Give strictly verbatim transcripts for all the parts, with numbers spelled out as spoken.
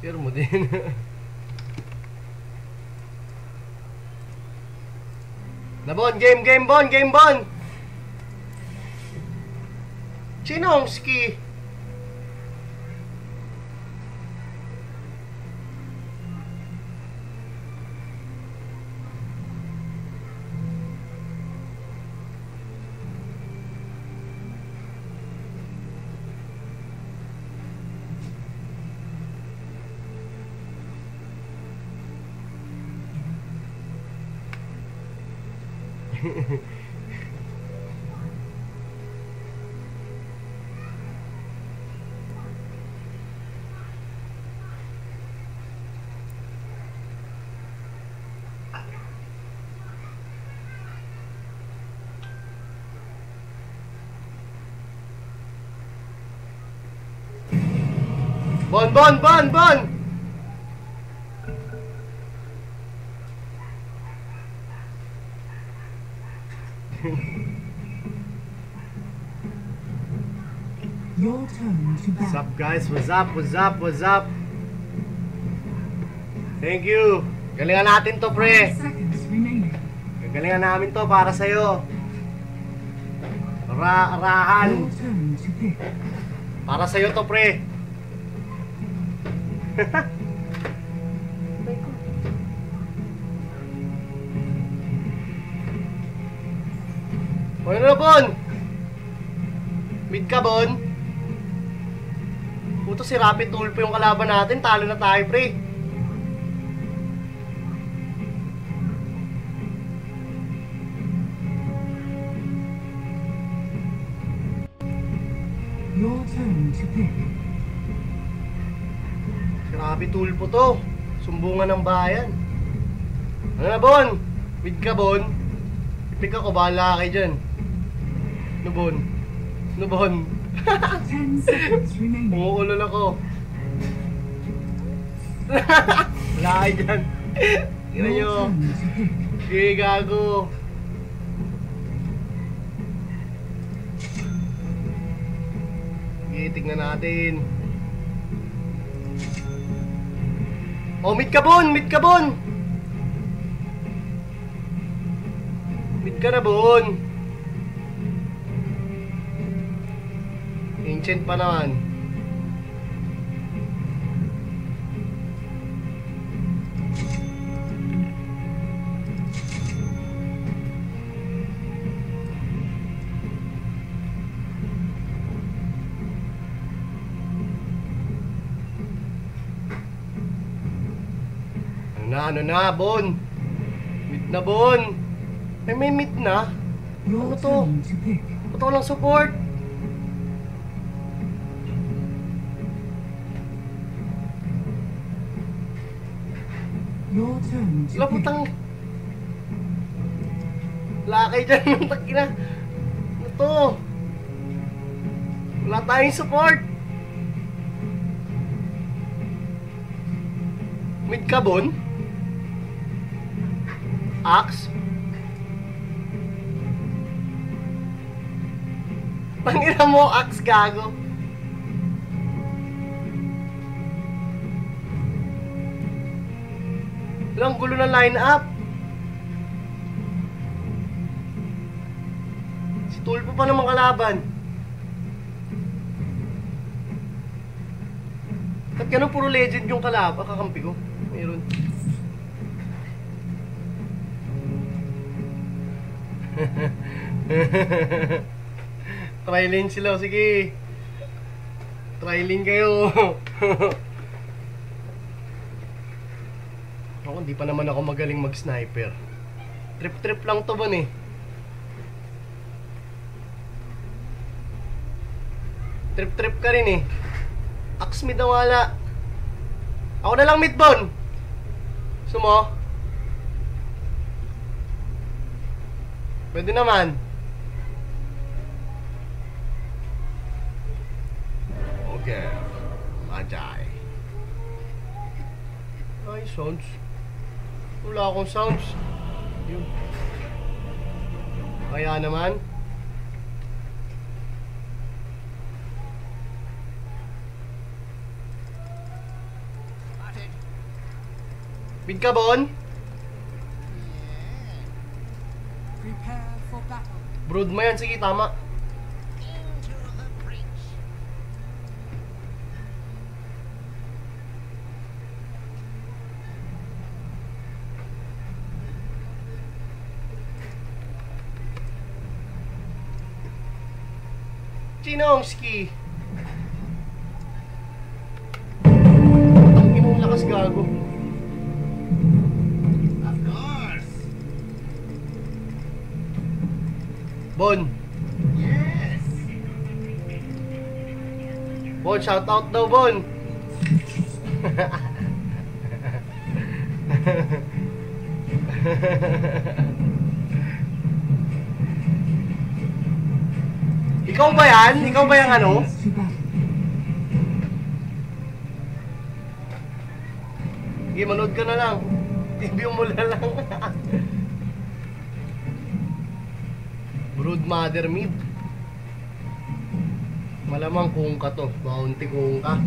Share mo din. Nabon, game, game, bon, game, bon. Chinomski. Bon, bon, bon, bon. Your turn to What's bat. up, guys? What's up? What's up? What's up? Thank you. Galingan natin to, pre. Seconds remaining. Galingan namin to para sa'yo. Ra rahan. Your turn to pick. Para sa'yo to, pre. Ano na, Bon? Mid ka, Bon? Puto si Rapid Tulpo yung kalaban natin. Talo na tayo, pre. Your turn to pick. Si Rapid Tulpo to. Sumbungan ng bayan. Ano na, Bon? Mid ka, Bon? Ipik ako, bahala kayo dyan. Ano, Bon? Ano, Bon? Ten seconds remaining. Umuulol ako. Wala kayo dyan. Tignan nyo. Your turn to pick. Sige, gago. Sige, tignan natin. Oh, mid ka, Bon! Mid ka, Bon! Mid ka na, Bon! Ancient pa naman. Ano na, ano na, Bon? Mid na, Bon! Ay, may mid na? Your Ano to? turn to pick. Ba't walang support? Your turn to Wala pick. putang. Lakay dyan ng takina. Ano to? Wala tayong support. Mid ka, Bon? Axe? Tangina mo, Axe, gago. Walang gulo ng line-up. Si Tulpo pa naman kalaban. Ba't ganun puro legend yung kalaban? Kakampi ko. Mayroon. Try-lane sila. Sige. Try-lane kayo. Ako, hindi pa naman ako magaling mag-sniper. Trip-trip lang to, Bon, eh. Trip-trip ka rin, eh. Axe mid na wala. Ako na lang mid, Bon. Sumo. Pwede naman. Okay. Majay. Ay, sounds. Wala akong sounds. Yun. Kaya naman. Mid ka, Bon? Prepare for battle. Brood mo yan. Sige, tama. Chinongski. Ang inong lakas, gago. Of course. Bon. Yes. Bon, shout out daw, Bon. Ikaw ba yan? Ikaw ba yung ano? To battle. Sige, manood ka na lang. T V mo na lang. Brood Mother Mid. Malamang kung ka to. Bounty kung ka.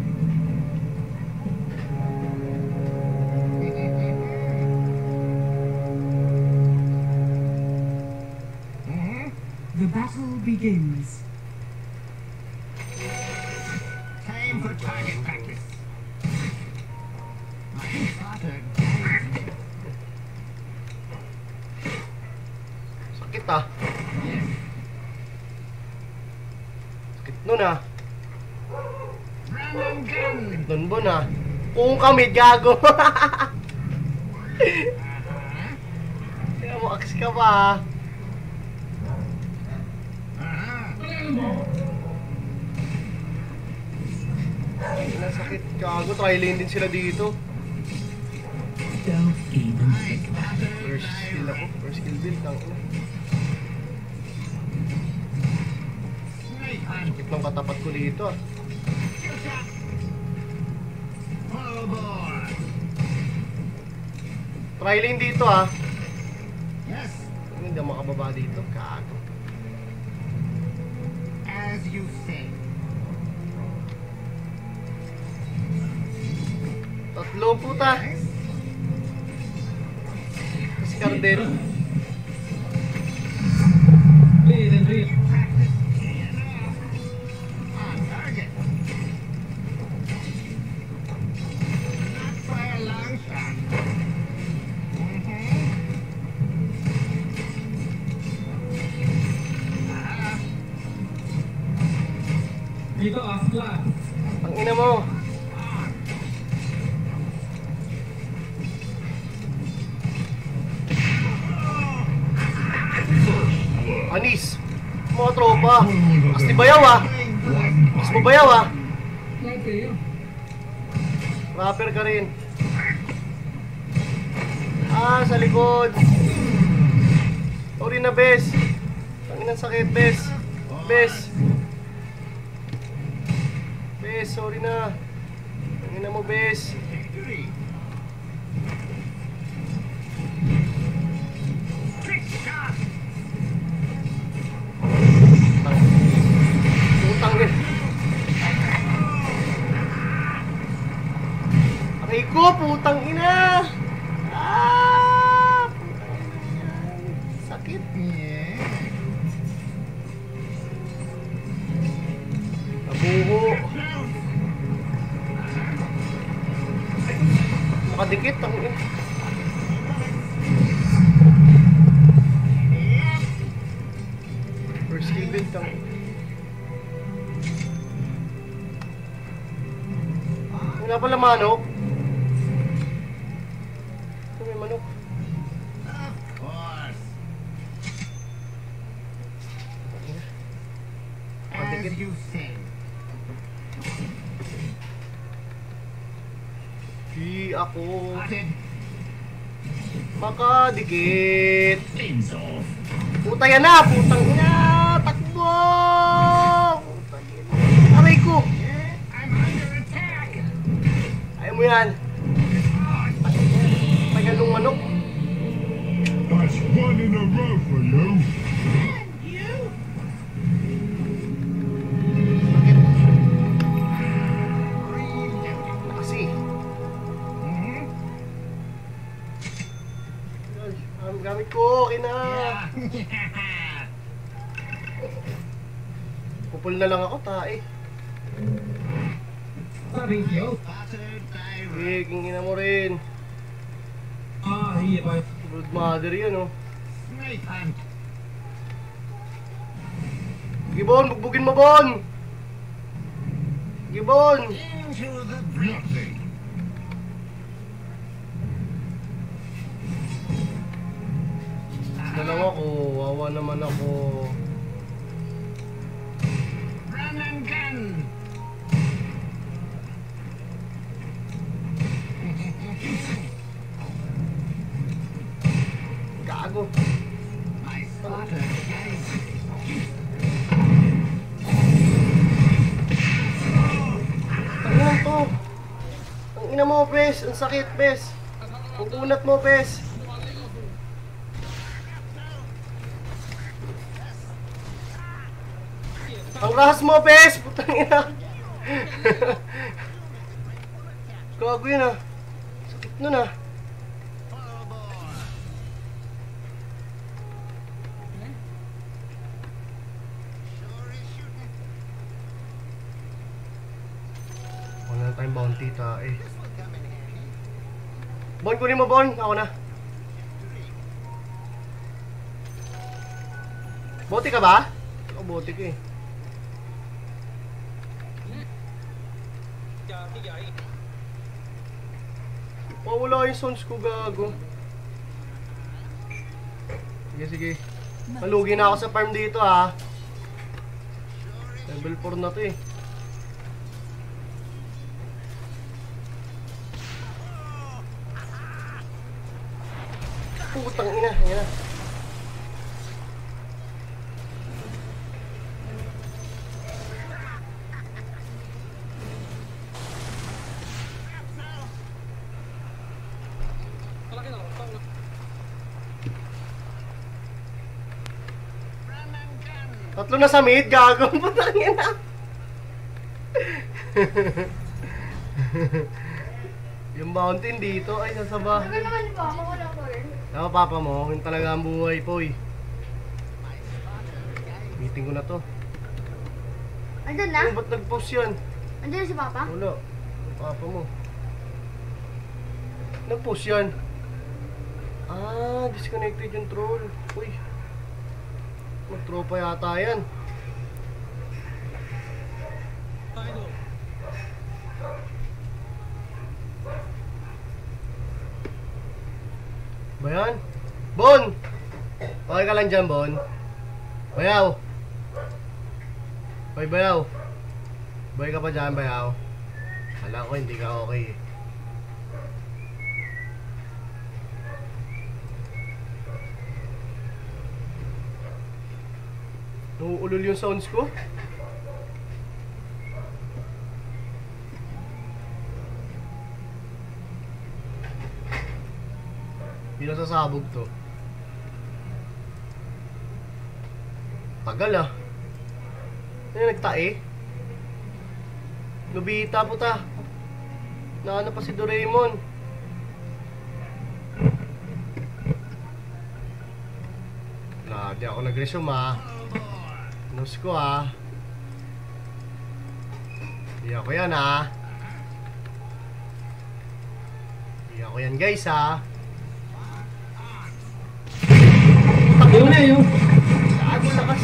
The battle begins. Time for target practice. My father guides me. Sakit ah. Yes. Sakit nun ah. Run and gun. Nun Bon ah. Kung kami, gago. Uh-huh. Kaya mo, aks ka pa ah. Ay, nasakit. Gago, try lane din sila dito. Don't even My father First skill ako. First skill build. Ang ina. Snake hunt. Sakit ng katapat ko dito ah. Kill shot. Full bore. Try lane dito ah. Yes. Hindi ako makababa dito. Gago. As you say. Tatlo puta. Yes. Kasi Cardel. Practice paying off. On target. Not by a long shot. Mhm. Ah, Dito Asla. Ang ina mo. Anis. Mga tropa. Mas ni bayaw ah. Mas mo bayaw ah. Rapper ka rin. Ah, sa likod. Sorry na, Bes. Tanginan sakit, Bes. Bes. Bes, sorry na. Tanginan mo, Bes. victory. Trick shot. Putang ina. Aray ko, putang ina. Ah! Putang ina yan. Sakit. Yeah. Nabuho. Nakadikit ang ina. First skill build ang wala pala manok. Ito may manok. Of course. As Nakadikit. you say. Di ako Spotted. makadikit. Fins off. Puta yan na! Putang ina! Takbo! Putang ina. Aray ko! Yeah, I'm under attack. Ayaw mo yan. Tagalong manok. That's one in a row for you. You? Sakit. Brilliant. Kasi. Mhm. Pupul na lang ako, tae. Battered direct. Sige, kingina mo rin. Ah, iya ba? Brood mother yun, oh. Snake hunt. Sige, Bon, bugbugin mo, Bon! Sige, Bon! Into the breach. Dalawa ko, wawa naman ako. Run and gun. Gago. I spotted guys. Ano to? Ang ina mo, Pes. Ang sakit, Pes. Ang unat mo, Pes. Ang rahas mo, Pes. Putang ina. Gago yun, ah. Sakit nun, ah. Wala na tayong bounty, tae. Bon, kunin mo, Bon. Ako na. Bote ka ba? Ako bote ka eh. Oh, wala yung sons ko, gago. Sige, sige. Malugi na ako sa farm dito, ha. Level four na to eh. Putang ina, ayan na. Tatlo na sa mid, gago. Putang ina. Yung mountain dito ay nasa bahay. Ano naman ba? Mawala ko rin. Ako, papa mo, yun talaga ang buhay po eh. Meeting ko na to. Andun na? Oh, ba't nag-post yan? Andun na si Papa? Wala. Yung papa mo. Nag-post yan. Ah, disconnected yung troll. Uy. Mag-tropa yata yan. Bayan? Bon! Okay ka lang dyan, Bon? Bayaw! Hoy, Bayaw! Boy ka pa dyan, Bayaw? Kala ko hindi ka okay eh. Nauulol yung sounds ko? Hindi na sasabog to. Tagal ah. Ano nagtae? Nobita puta. Naano pa si Doraemon. Wala, di ako nag-resume ah. Nose ko ah. Di ako yan ah. Di ako yan guys ah. Yun na yun. Gago lakas.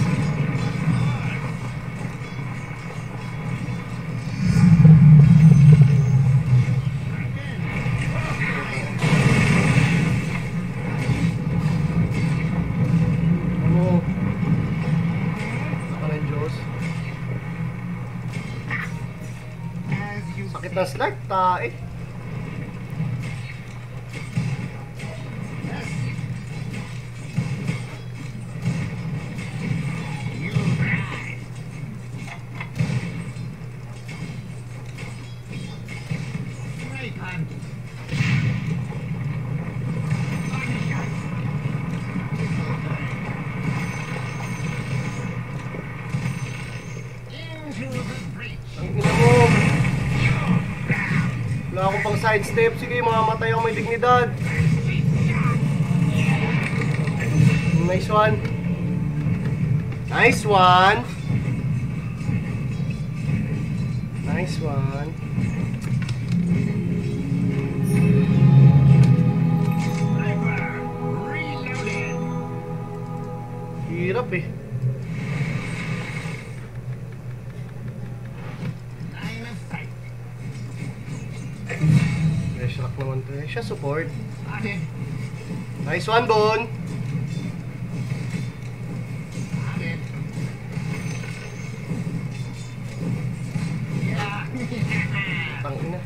Ano? Saka ng Diyos. Sakit ng slide, tae. Ang ina mo. Wala akong pang sidestep. Sige, mamamatay ako may dignidad. Nice one. Nice one. Nice one. Reloaded. Hirap eh. Line of sight. Reshock naman to eh. Siya support. Spotted. Nice one, Bon. Spotted. Yeah. Tangina.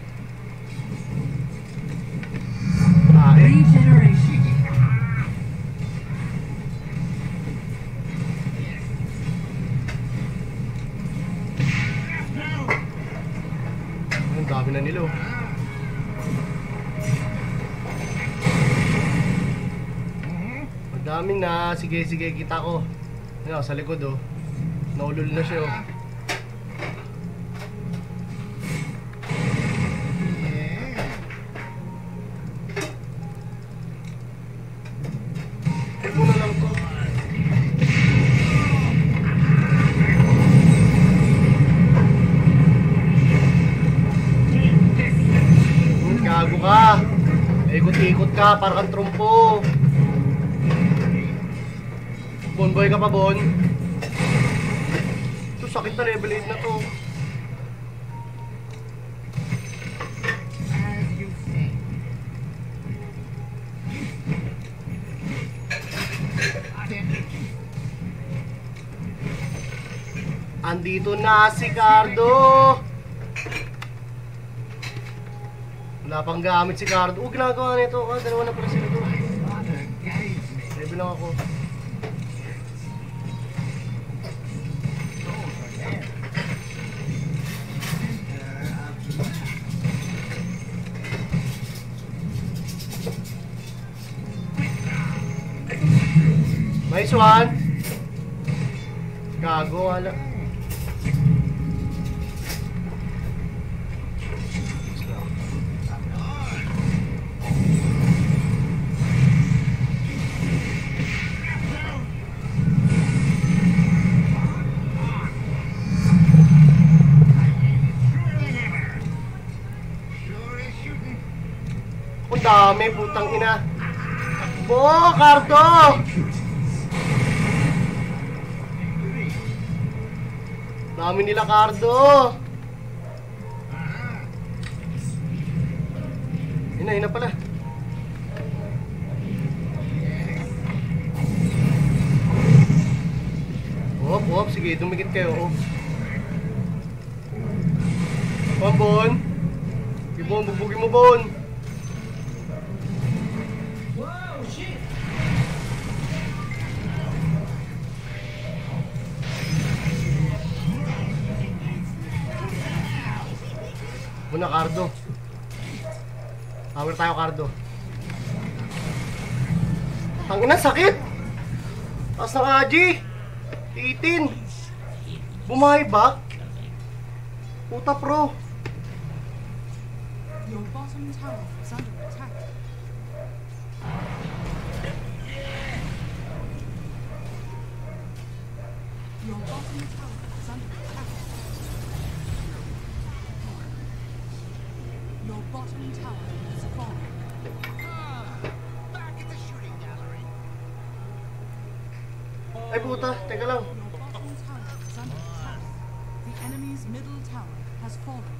Ah, eh. Regeneration. Ang dami na nila oh. Ang dami na. Sige, sige, kita ko. Ano, sa likod oh. Naulol na siya oh. Huwag mo na lang to. Hmm, gago ka. Ikot-ikot ka, parang kang trumpo. Bonboy ka pa, Bon. Ito, sakit na level eight na to. As you say. Spotted. Andito na si Cardo. Wala pang gamit si Cardo. Oh, ginagawa nito. Ah, dalawa na pala sila to. Spotter guides me. Level lang ako. Over there. Center of the map. Nice one. Gago, wala. Sure is shooting. Ang dami, putang ina. Bo, Cardo! Dami nila, Cardo. Ina, ina pala. Hop, hop, sige, dumikit kayo. Oh. Bon, Bon. Sige, Bon, bubugin mo, Bon. Wow, shit! Muna, Cardo. Power tayo, Cardo. Tangina, sakit! Taas ng Aji! eighteen! Bumahay ba? Puta pro! Your bottom tower is under attack. Your bottom tower is under attack. Your bottom tower is falling. Back at the shooting gallery. Ay puta, teka lang. Your bottom tower is under attack. The enemy's middle tower has fallen.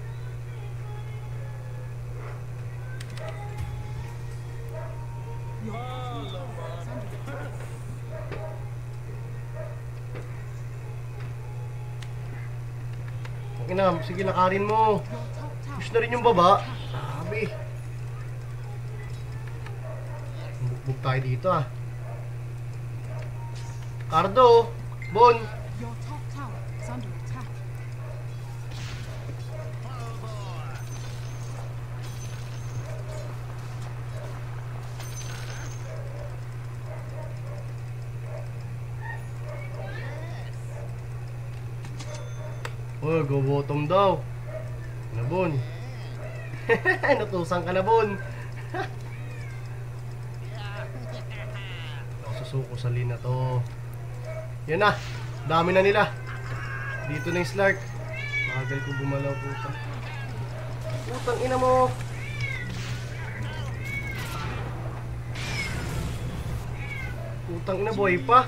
Your bottom tower is under attack. Ina, sige lakarin mo. Your top tower Push na rin yung baba. Sabi. Bugbog tayo dito ah. Cardo! Bon! Your top tower is under attack. Oh, go bottom daw. Na Bon. Natusan ka na, Bon. Susuko sa lina to. Yan na. Dami na nila. Dito na yung Slark. Bagal ko gumalaw puta. Putang ina mo. Putang ina, boy pa.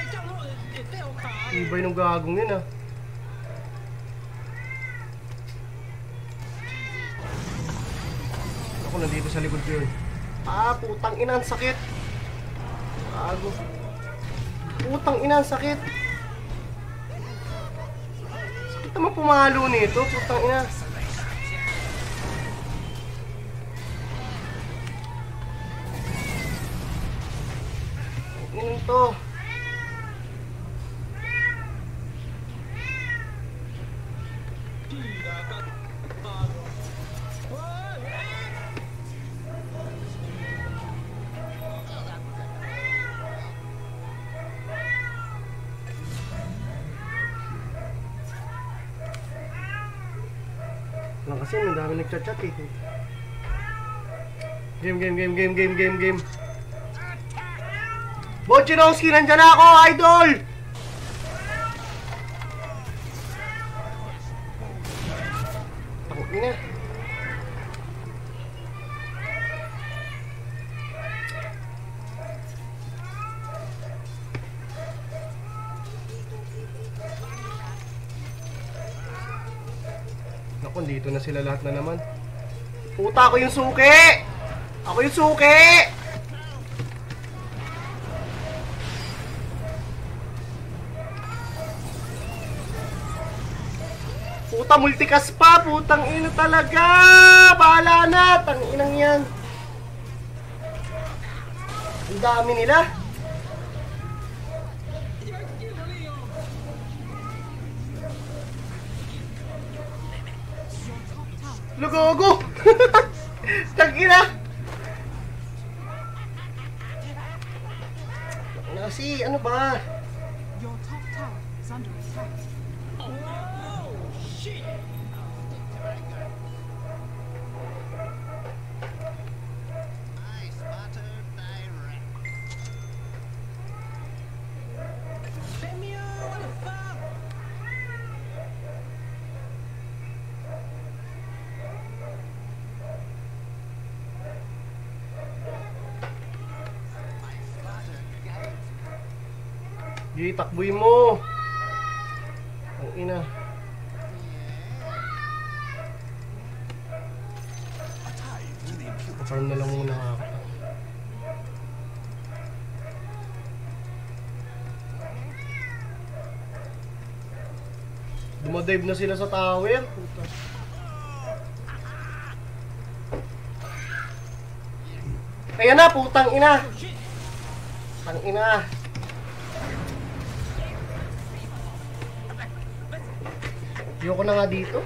Ibay nung gagong yun ah. Ako nandito sa likod ko yun. Ah, putang ina, ang sakit. Gago. Putang ina, ang sakit. Sakit naman pumalo nito, putang ina. Inom to. Lang kasi ang dami nagchat-chat eh. Game, game, game, game, game, game, game. Bochinowski, nandyan ako, idol! Tangin na. Naku, dito na sila lahat na naman. Puta, ako yung suki! Ako yung suki! Puta, multicast pa! Putang ina talaga! Bahala na! Tanginang yan! Ang dami nila! Lugogo! Tangina! Nasi, ano ba? Your top tower is under attack. Di, takbuhin mo. Ang ina. Farm na lang muna ako. Dumadive na sila sa tower. Puta. Ayan na, putang ina. Putang ina. Ayoko na nga dito.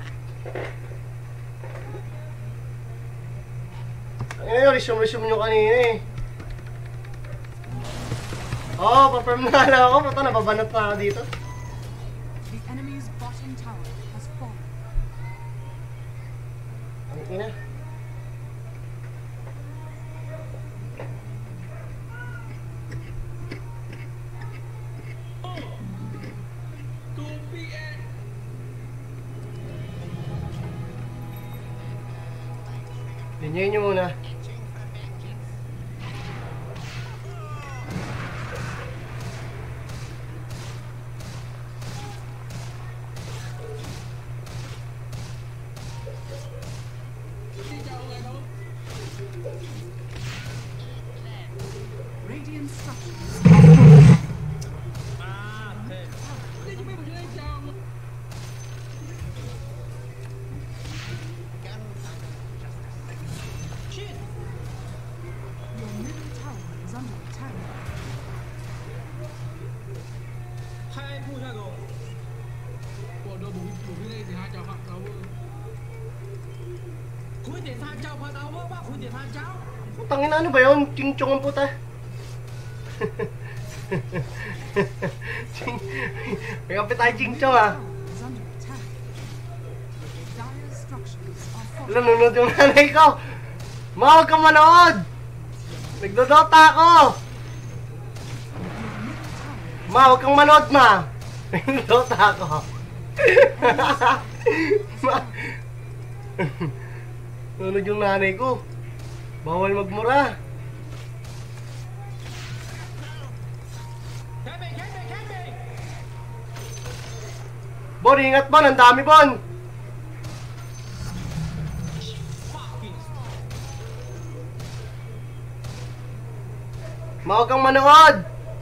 Ngayon, resume-resume nyo kanina eh. Oo, oh, pa-firm na lang ako. Puta, nababanat na ako dito. The enemy's bottom tower has fallen. Ang ina. Linyayin nyo muna. Radiant structures. Your middle tower is under attack. 太不下狗，我都冇冇俾你哋下就黑狗啊！佢哋下就拍狗啊！佢哋下就。 Putang ina, ano ba yun? Ching-chong ang puta. Ching... May kapit tayo ching-chong ah. Is under attack. Dire structures are falling. Wala, nunod yung nanay ko. Ma, huwag kang manood. Nagdodota ako. Ma, huwag kang manood, ma. Dota ako. Nunod yung nanay ko. Bawal magmura. Bon, ingat Bon, ang dami Bon. Mawag kang manood.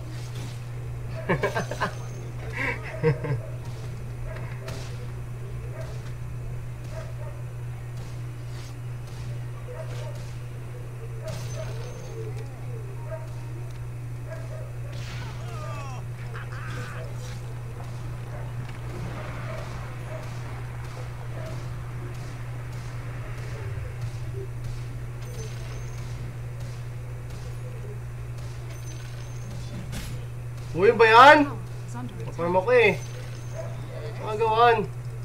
Uy, ba yan? Is under attack. Paparm ako eh. Magawan.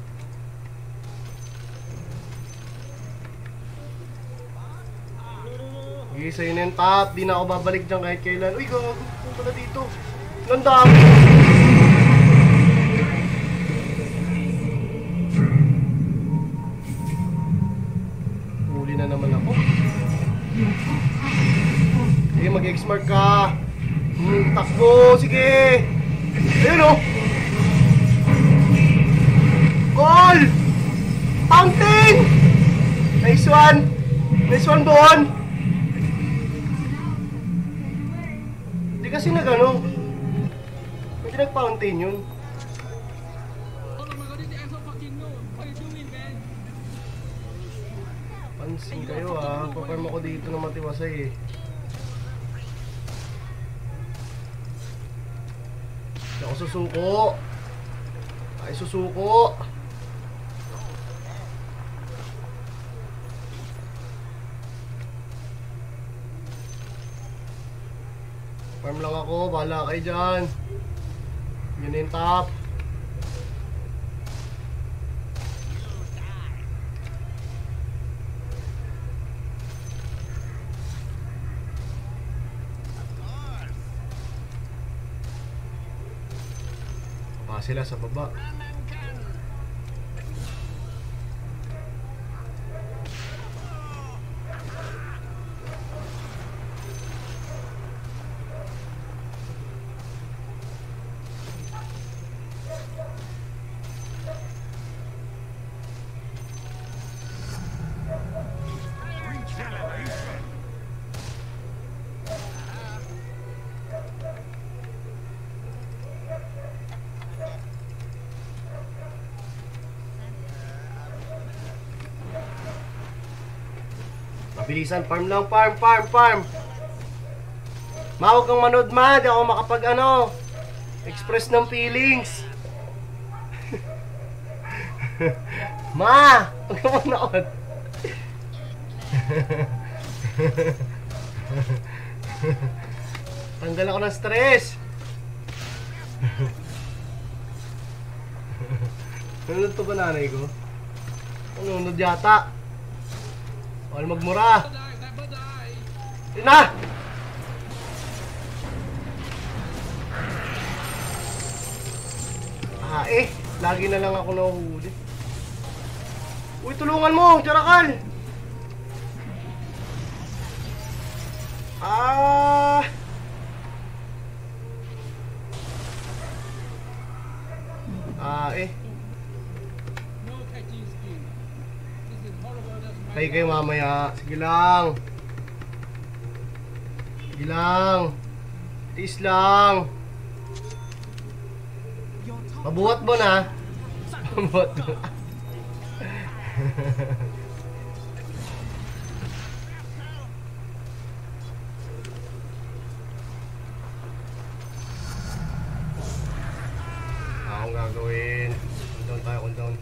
Okay, sa'yo na yung top. Di na ako babalik dyan kahit kailan. Uy, gago. Kung pala dito. Ang dami. Huli na naman ako. Sige, mag-X-mark ka. Hmm, takbo, sige. Ayun o. Goal! Fountain! Nice one. Nice one, Bon. Hindi kasi nag-ano. Hindi nag-fountain yun. Oh my god, this asshole fucking no. What are you doing, man? Pansin kayo ah. Paparm ako dito ng matiwasay eh. Hindi ako susuko. Ay susuko. Farm lang ako. Bahala kayo dyan. Yun na yung top. Baba sila sa baba. Bilisan, farm lang, farm, farm, farm. Ma, huwag kang manood, ma. Di ako makapag, ano, express ng feelings. Ma, huwag kang manood. Tanggal ako ng stress. Nanonood to ba nanay ko? Nanonood yata. Wala magmura. Yun na! Ah eh, lagi na lang ako nahuhuli. Uy, tulungan mo, Charakal! Ah! Ah eh. Kayo kayo mamaya. Sige lang. Sige lang. Tiis lang. Mabuhat mo na. Mabuhat mo na. Akong gagawin. Cool down tayo, cool down.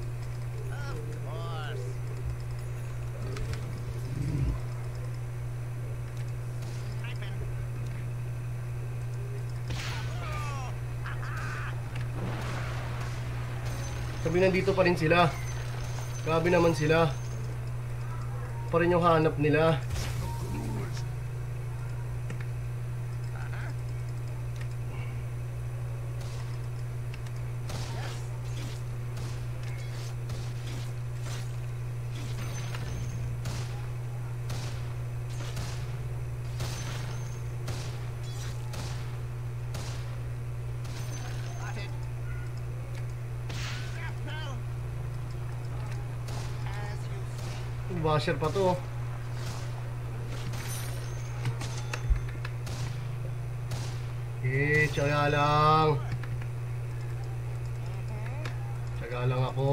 Sabi nandito pa rin sila. Grabe naman sila. Pa rin yung hanap nila. Washer pa to. Eh, tsaga lang. Tsaga lang ako.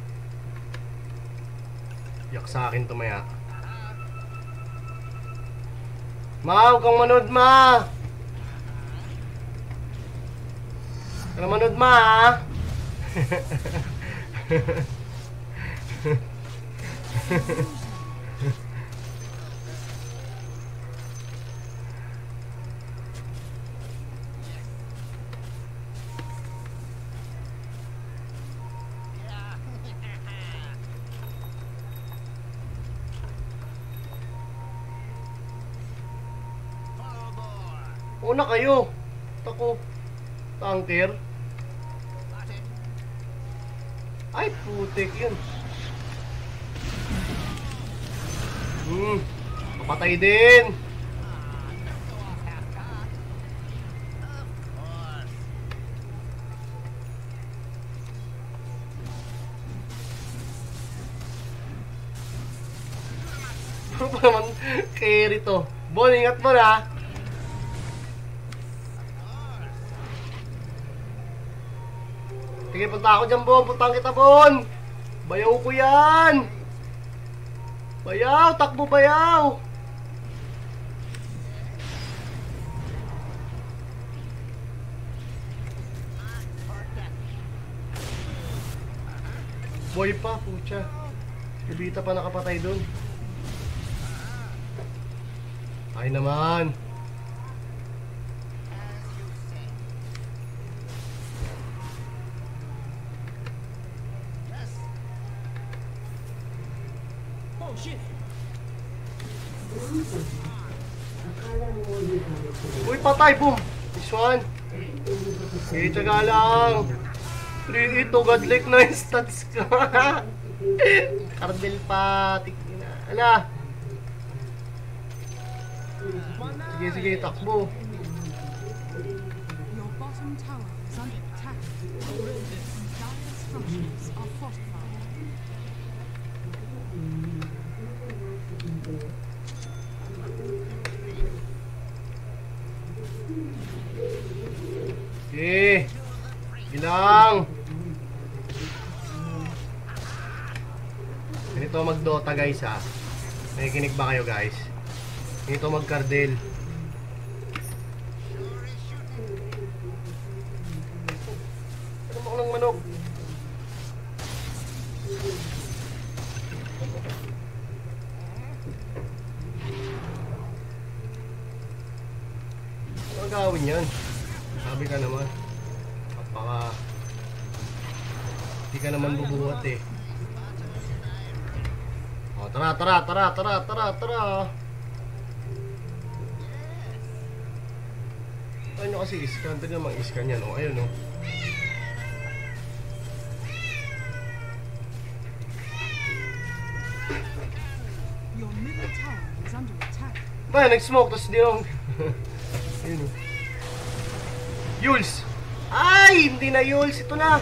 Yak sa akin to maya. Ma, huwag kang manood, ma. Huwag kang manood, ma, ha? Una kayo. Tako. Tanker. Ay, putik yun. Hmm. Kapatay din. Ano pa naman carry to? Bon, ingat mo na. Sige, punta ako dyan, Bon. Puntang kita, Bon. Bayaw ko yan. Bayaw, takbo bayaw. Boy pa, pucha. Ibita pa nakapatay dun. Ay naman. Oh shit! Uy, patay, boom. This one. Okay, tsaga lang. three eight to godlike na yung stats ka. Cardel pa. Tignan na. Ala. Sige, sige, takbo. Your bottom tower is under attack. Dire structures are fortified. Okay. Bilang. Ganito mag-Dota guys ha. Nakikinig ba kayo guys? Ganito mag-Cardel. Ano mo ng manok? Ano ang gawin yan? Sabi ka naman. Kapaka hindi ka naman bubuhat eh. O, tara, tara, tara, tara, tara, tara. Ano nyo kasi iskan? Ito nyo mag-iskan yan. O, ayun o. Your middle tower is under attack. Ba, nag-smoke, tapos di nung... Ayun o. Yules! Ay! Hindi na Yules. Ito na.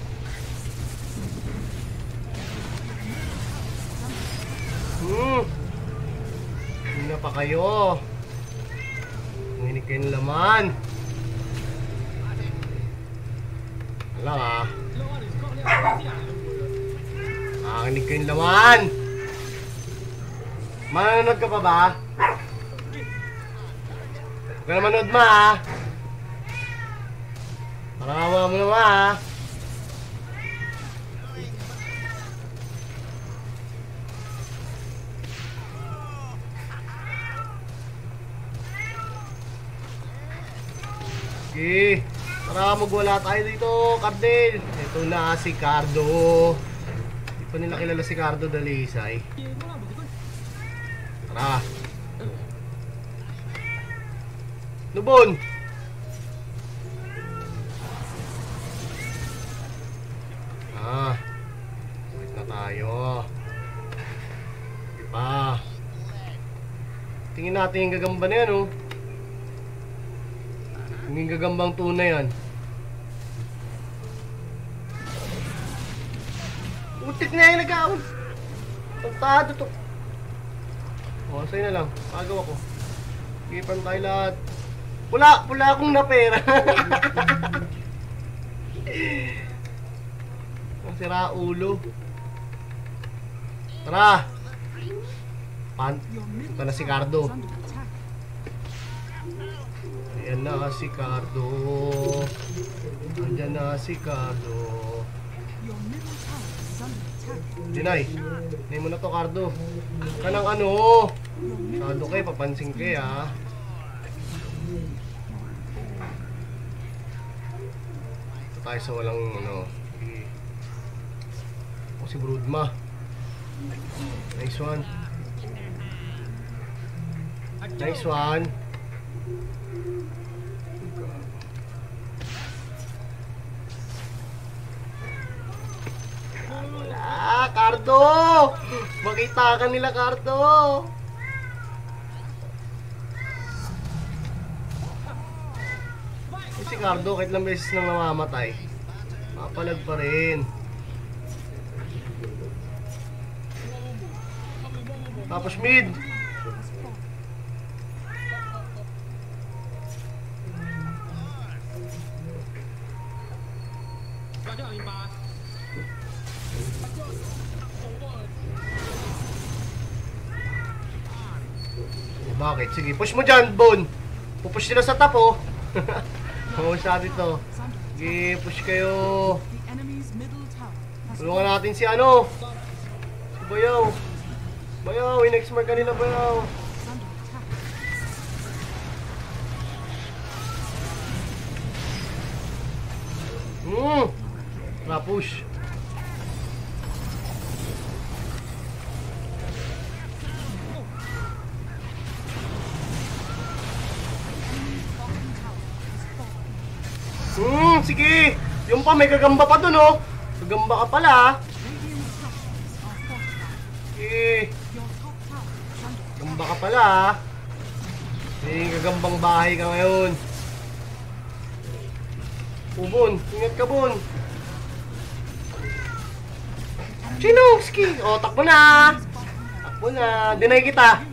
Hmm. Hindi na pa kayo. Nanginig kayo ng laman. Wala ah. Nanginig kayo ng laman. Manonood ka pa ba? Huwag ka na manood ma ah. Parang mo naman ah. Okay. Tara, magwala tayo dito, Cardel. Ito na si Cardo. Hindi pa nila kilala si Cardo Dalisay. Tara. Nubon. Ah. Balik na tayo. Hindi pa. Tingin natin yung gagamba na yan, oh. Yung gagambang tuna yan. Utik na yung nag-aawag. Pagtado to. O, sa'yo na lang. Agaw ako. Ipan tayo lahat. Pula, pula akong na pera. Sira ulo. Tara. Pan. Ito na si Cardo. Is under attack. Ayan na si Cardo. Andyan na si Cardo. Your middle tower is under attack. Dinay. Dinay mo na to, Cardo. Kanang ano. Masyado kayo, papansin kayo ha. Ito tayo sa walang ano. O si Broodma. Nice one. Nice one. Wala, Cardo! Makita ka nila, Cardo! Eh, si Cardo, kahit lang beses nang namamatay, mapalag pa rin. Tapos mid! Bakit? Sige, push mo dyan, Bon. Pupush sila sa top, oh. Oo, siya dito. Sige, push kayo. The enemy's middle tower has Tulungan natin si ano. Si Bayaw. Bayaw, in-exmark ka nila, Bayaw. under attack. Hmm. Tara, push. Hmm, sige. Yung pa, may gagamba pa dun, oh. Gagamba ka pala. Radiant structures are fortified. Sige. Your top tower is under attack. Gagamba ka pala, ah. May gagambang bahay ka ngayon. Oh, Bon. Ingat ka, Bon. Chinovski! O, takbo na! Takbo na! Dinay kita!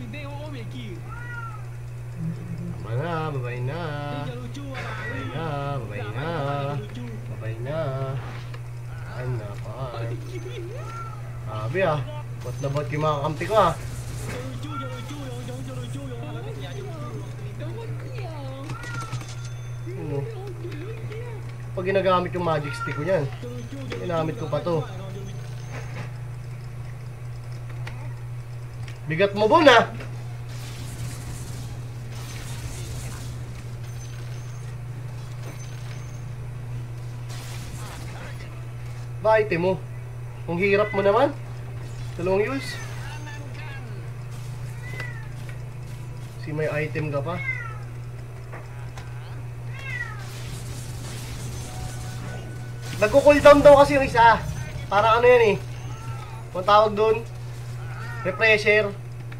Tama na, babay na. Babay na, babay na. Babay na. Ano na, paan. Sabi ah. Ba't na ba't yung mga kampi ko ah? Ano? Pag ginagamit yung magic stick ko yan, ginamit ko pa to. Bigat mo, Bon, ha? Ba, item mo. Kung hirap mo naman. Dalawang yuls. Si may item ka pa. Nagko-cooldown daw kasi yung isa. Parang ano yan eh. Kung tawag doon, refresher.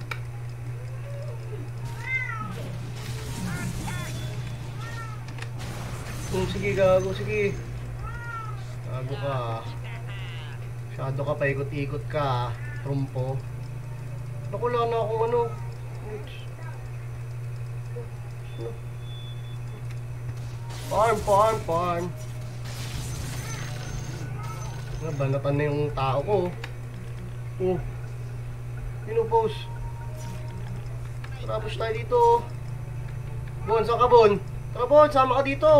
Oh, sige, gago, sige. Gago ka. Masyado ka, paikot-ikot ka. Trumpo. Naku, wala na akong ano. Farm, farm, farm. Nabanatan na yung tao ko. Oh. Pinupost. Tara, push tayo dito. Bon, saan ka, Bon? Tara, Bon, sama ka dito.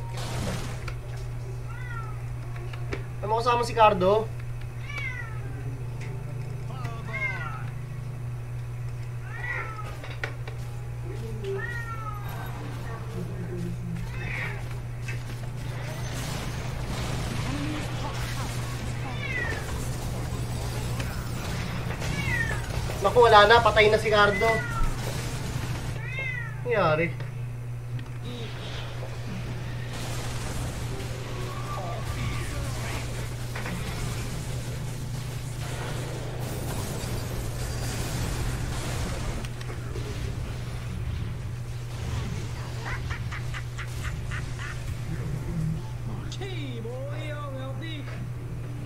Ano mo kasama si Cardo? Naku, wala na. Patay na si Cardo. Nangyari.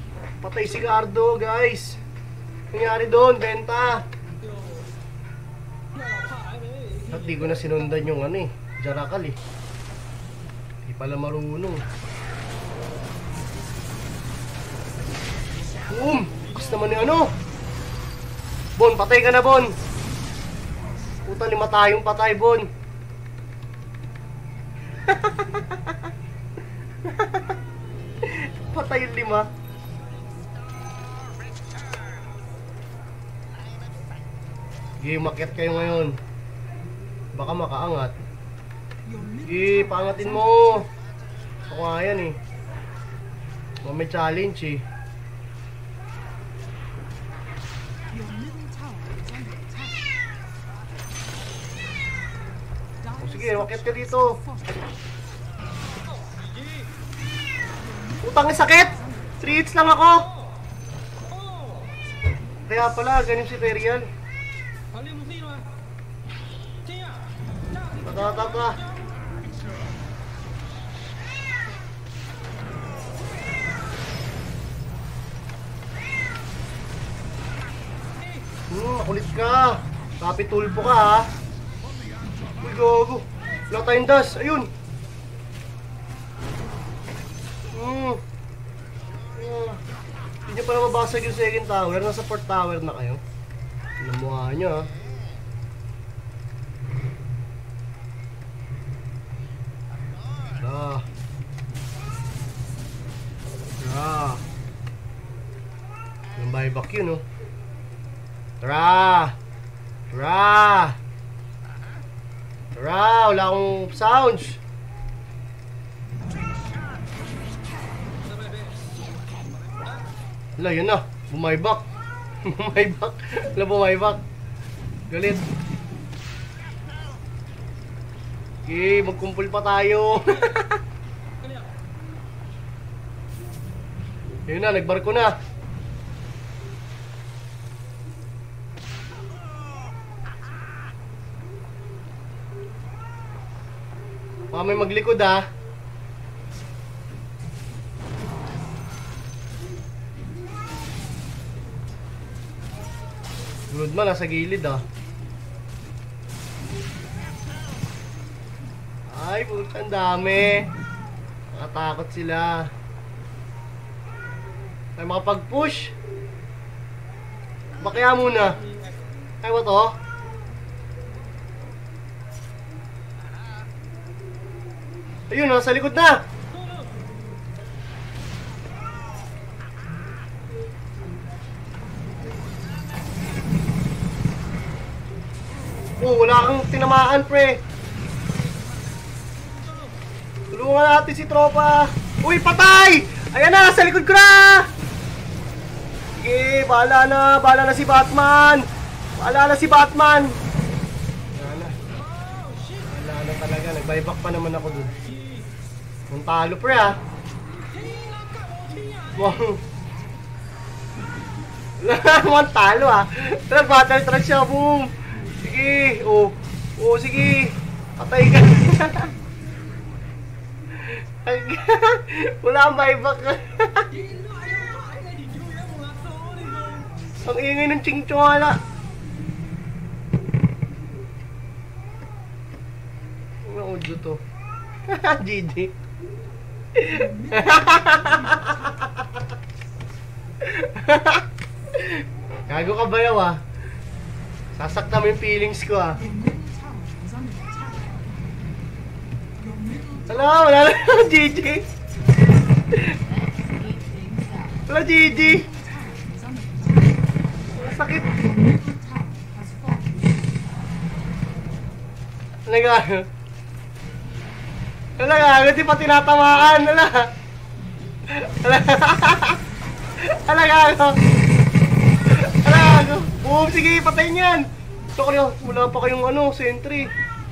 Patay si Cardo, guys. Nangyari doon, benta. At di ko na sinundan yung ano eh, Jarakal eh. Di pala marunong. Boom! Kas naman yung ano. Bon, patay ka na, Bon. Puta, lima tayong patay, Bon. Patay yung lima. Sige, umakyat kayo ngayon. Baka makaangat. Sige, paangatin mo. Ako nga yan eh. Baka may challenge eh. Your middle tower is under attack. O sige, umakyat ka dito. Utang na sakit! three hits lang ako! Kaya pala, ganyan si Teriel. Patata. Hmm, makulit ka. Kapit tulpo ka ha. Uy, gago. Wala tayong dash. Ayun. Hmm. Hmm. Hindi nyo pala mabasag yung second tower. Nasa fourth tower na kayo. Namuha nyo ha. Ah. Ah. Yung buyback yun, oh. Tara! Tara! Tara! Wala akong sounds! Wala, yun na. Bumayback. Bumayback. Wala, bumayback. Galit. Okay, magkumpul pa tayo. Yun na, nagbarko na. Baka may maglikod ha. Sunod man, nasa gilid ha. Ay, puta, ang dami. Nakatakot sila. Ay, makapag-push. Bakya muna. Ay, ba to? Ayun, nasa likod na. Oh, wala kang tinamaan, pre. Tulungan natin si tropa. Uy, patay! Ayan na, sa likod ko na! Sige, bahala na. Bahala na si Batman. Bahala na si Batman. Bahala na. Bahala na talaga. Nag-buyback pa naman ako dun. Ang talo, pre, ha? Wow. Ang talo, ha? Tara, battle track siya. Boom! Sige. Oh. Oh, sige. Patay ka. Wala kang buyback. Ang ingay ng chingchong-ala. Ano audio to? G G. Gago ka ba yaw ah? Sasakta mo yung feelings ko ah. Wala, wala na. G G. Wala, G G. Sakit. Ano gano'n? Ano gano'n? Di pa tinatamaan. Wala. Wala. Wala gano'n. Wala gano'n. Boom, sige, patayin yan. Ito ko nyo, wala pa kayong ano, sentry.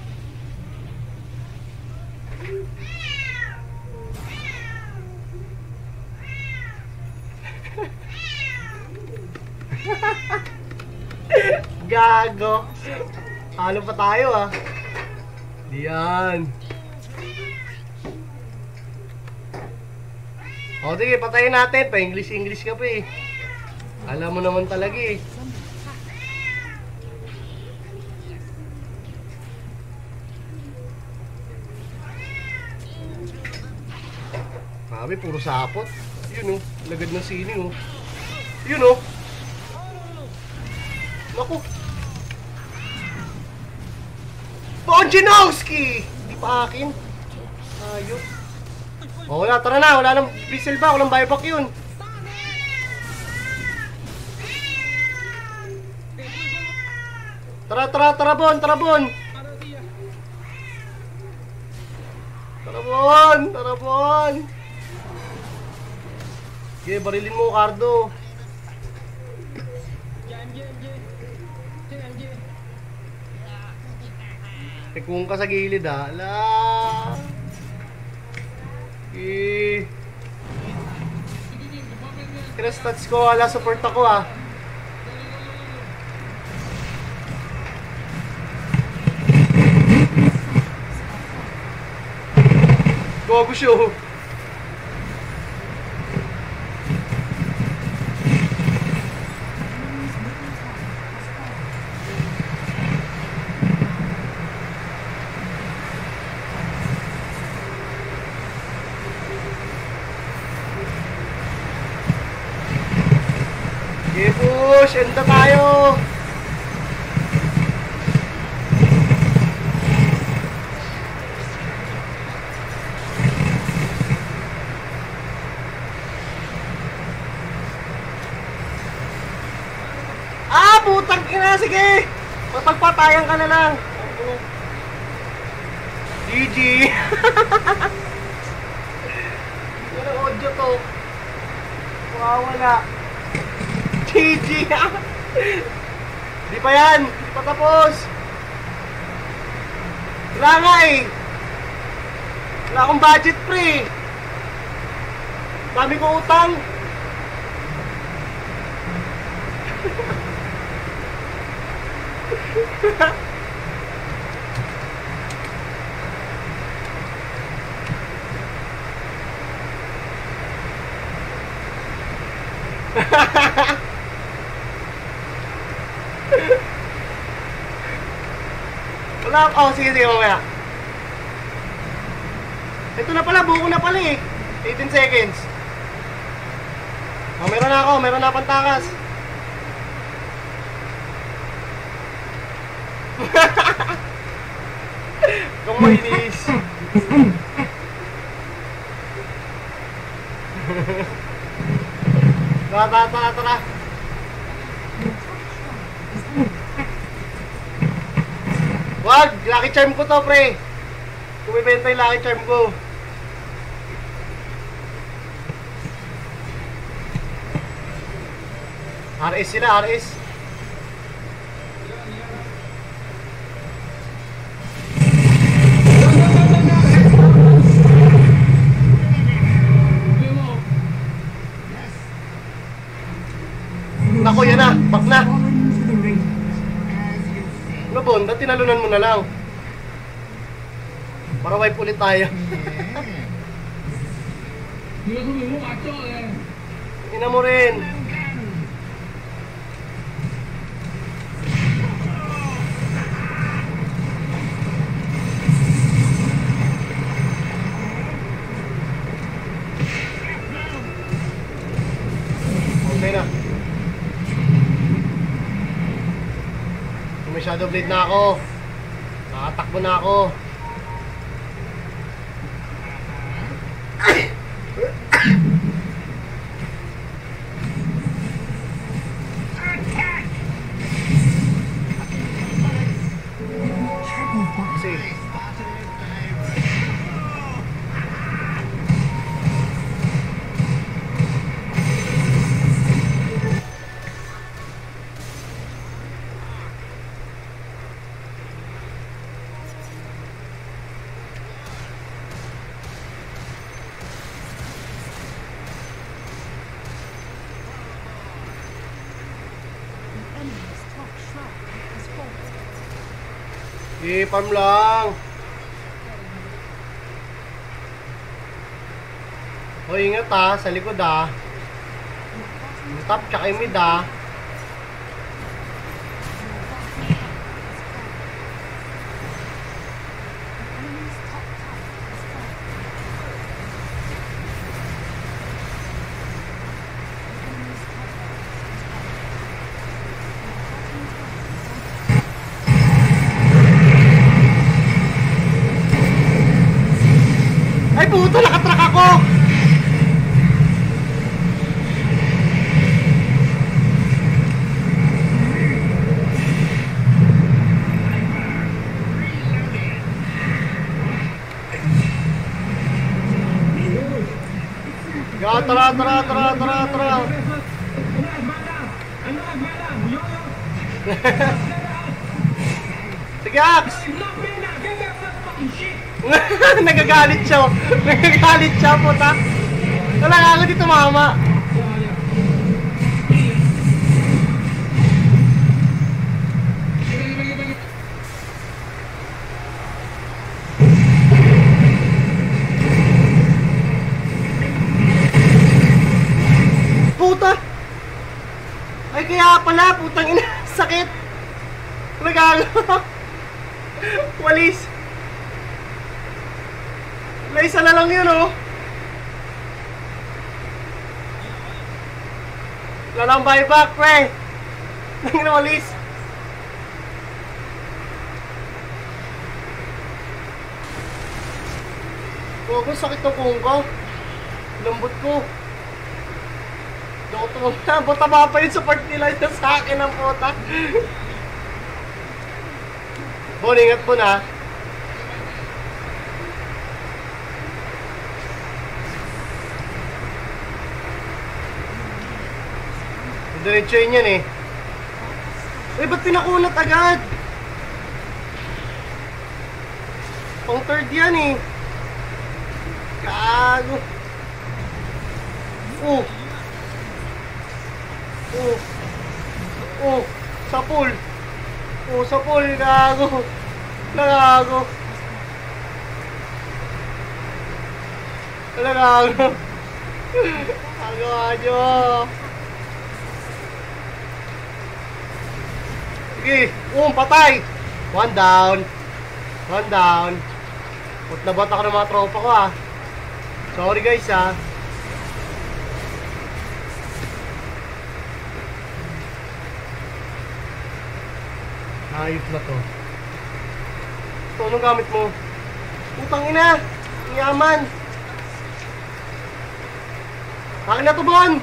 Gago. Talo pa tayo ah. Diyan. O sige, patayin natin. Pa-English-English ka pa eh. Alam mo naman talaga eh. Grabe, puro sapot. Yun oh, lagad ng sining oh. Yun oh. Naku. Bonjanowski! Hindi pa akin. Ayos. Oh, wala, tara na. Wala nang Bristle ba? Walang buyback yun. Tara, tara, tara, Bon, tara, Bon. Tara, Bon, tara, Bon. Okay, barilin mo, Cardo. Tekung ka sa gilid, ha. Ala. Okay. Kaya stats ko, ala, support ako, ha. Gogo show. Okay, push! Enda tayo! Ah! Putang ina! Sige! Mapagpatayan ka na lang! G G! Walang audio to. Wawala. G G! Di pa yan! Di pa tapos! Wala nga eh! Wala akong budget pre! Dami ko utang! Wala, oh sige sige mamaya. Ito na pala, buko na pala eh. eighteen seconds. Oh, meron na ako, meron na pantakas. Kung mainis. Tara, tara, tara, tara. Wag! Lucky charm ko to, pre. Kumibenta yung lucky charm ko. R S sila, R S. Nako, yan na. Back na. Ano, Bon? Ba't tinalunan mo na lang? Para wipe ulit tayo. Ina mo rin. Okay na. May shadow blade na ako. Nakatakbo na ako. Kasi Enemy's top shrine has fallen. i-farm lang. O, ingat ha, sa likod ha. Yung top tsaka yung mid ha. Enemy's top tower has fallen. Ah, tara, tara, tara, tara, tara. Sige, Ax! Nagagalit siya. oh. Nagagalit siya, puta. Wala nga ako dito, mama. Puta! Ay, kaya pala, putang ina. Sakit. Nagagalit. Walis. Wala, isa na lang yun, oh. Wala lang buyback, pre. Nangin na walis. Gogo, sakit ng kuhong ko. Lambot ko. Doko tumama. Buta ba pa yun sa part nila yun sa akin ng puta. Bon, ingat po na. Diretso yun yan eh. Uy, ba't pinakunat agad? Pang third yan eh. Gago. Oh. Oh. Oh. Sa pool. Oh, sa pool. Gago. Gago. Gago. Gago nyo. Sige. Um, patay. One down. One down. Put na bot ako ng mga tropa ko ah. Sorry guys ah. Ayos na to. Ito, anong gamit mo? Putang ina! Yaman! Akin na to, Bon!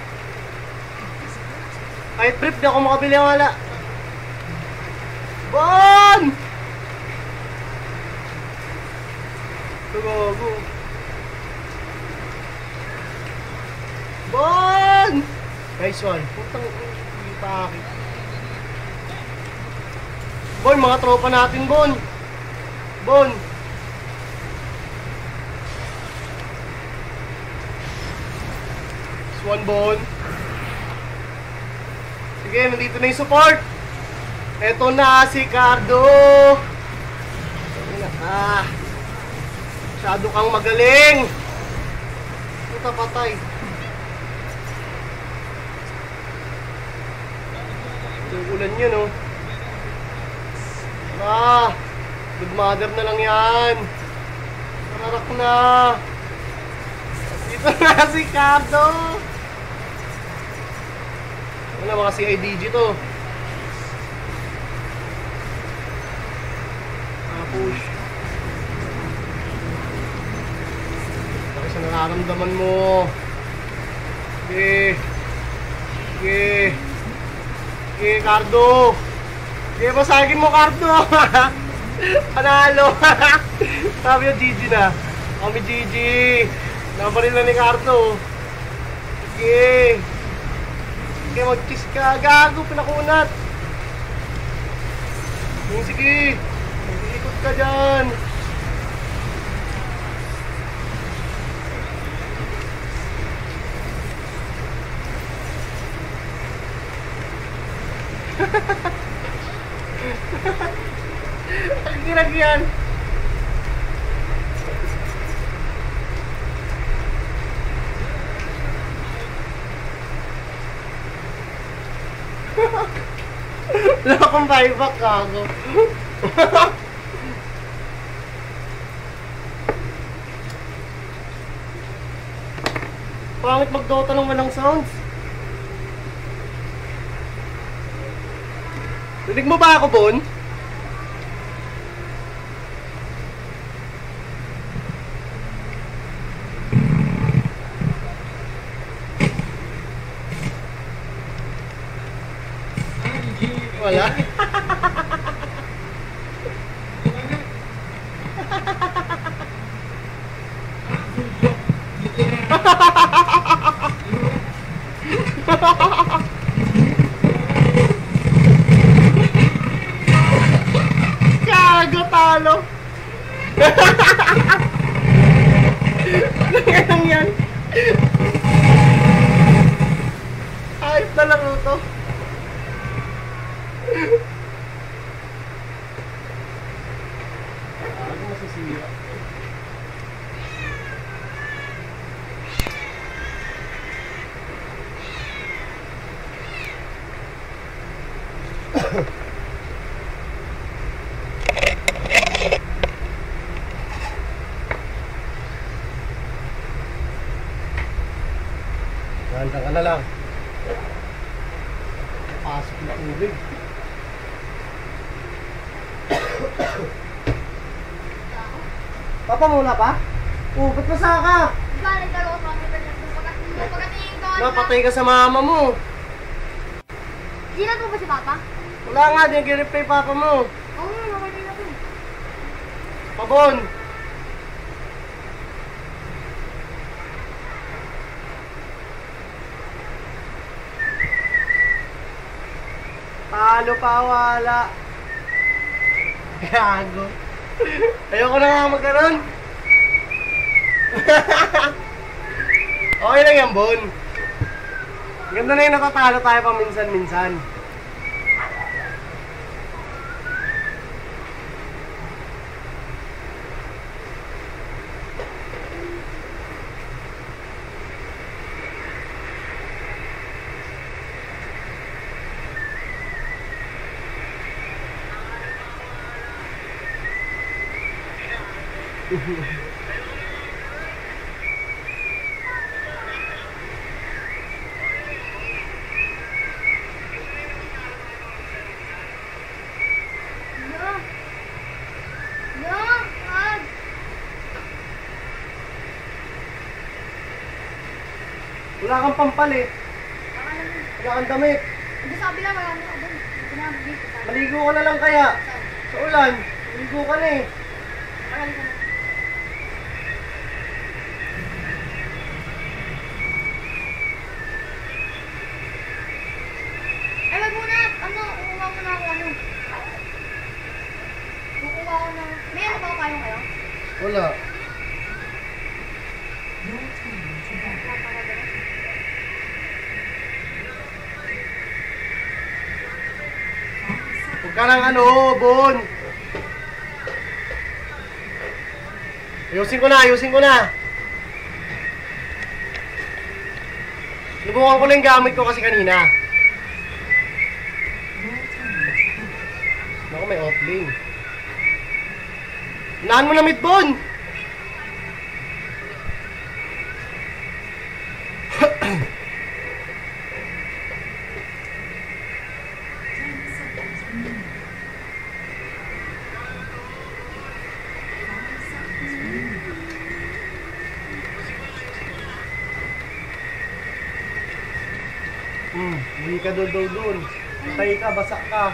Kahit brief, di ako makabili ang wala. Bon! Gago. Bon! Nice one. Putang ina, pakit. Bon, mga tropa natin, Bon. Bon. Swan, Bon. Sige, nandito na yung support. Eto na si Cardo. Ah. Masyado kang magaling. Puta, patay. Yung ulan yun, oh. Ah, good mother na lang yan. Nararak na. Dito na si Cardo. Ano na, mga C I D G to. Ah, push. Bakit sa nararamdaman mo? Sige. Sige. Sige, Cardo. Sige, basagin mo, Cardo. Panalo. Sabi yung G G na. Kami G G. Nabaril na ni Cardo. Sige. Sige, mag-cheese ka. Gago, pinakunat. Sige, sige. Mag-ikot ka dyan. Ang girag yan. Wala akong buyback ako. Pangit mag-Dota ng walang sounds. Rinig mo ba ako, Bon? Wala. Gago, talo. Ano yan? Ayos na lang ito. Ano masisira? Handa ka na lang. Pasok na tubig. Papa, muna pa? Oh, ba't nasa ka? Diba, nagtaro ko sa mga pagkatingin pagkatingin ko. Napatay ka sa mama mo. Hindi na to ba si Papa? Wala nga, di nag-reply papa mo. Oo, oh, namatay na to. Pabon! Talo pa, wala. Gago. Ayoko na nga magkaroon. Okay lang yan, Bon. Ganda na yung natatalo tayo paminsan-minsan. No. No, wag. Wala kang pampalit. Baka naman. Wala kang damit. Hindi sabi lang, marami na doon. Hindi na dito. Maligo ka na lang kaya. Sa ulan. Maligo ka na eh. Marami ka na. Ay, wag muna. Ano, kukuha muna ako ano. Kukuha ko ng... May ano ba ako kayo kayo? Wala. Your turn to battle. Huwag ka ng ano, Bon. Ayusin ko na, ayusin ko na. Subukan ko na yung gamit ko kasi kanina. Naku, may offlane. Unahan mo na mid, Bon. Hmm, hindi ka doon daw doon. Patay ka, basak ka.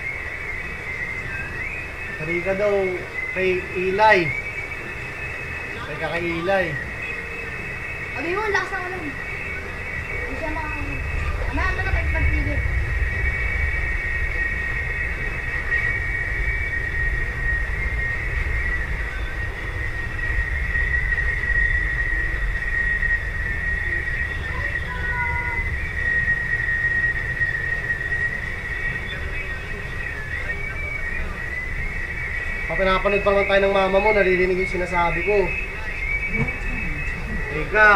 Patay ka daw kay Ilay. Patay ka kay Ilay. Sabi mo, lakas na ulan. Hindi siya makakano. Ano, ano na tayo pagtigil. Papinapanood pa lang tayo ng mama mo, naririnig yung sinasabi ko. Teka.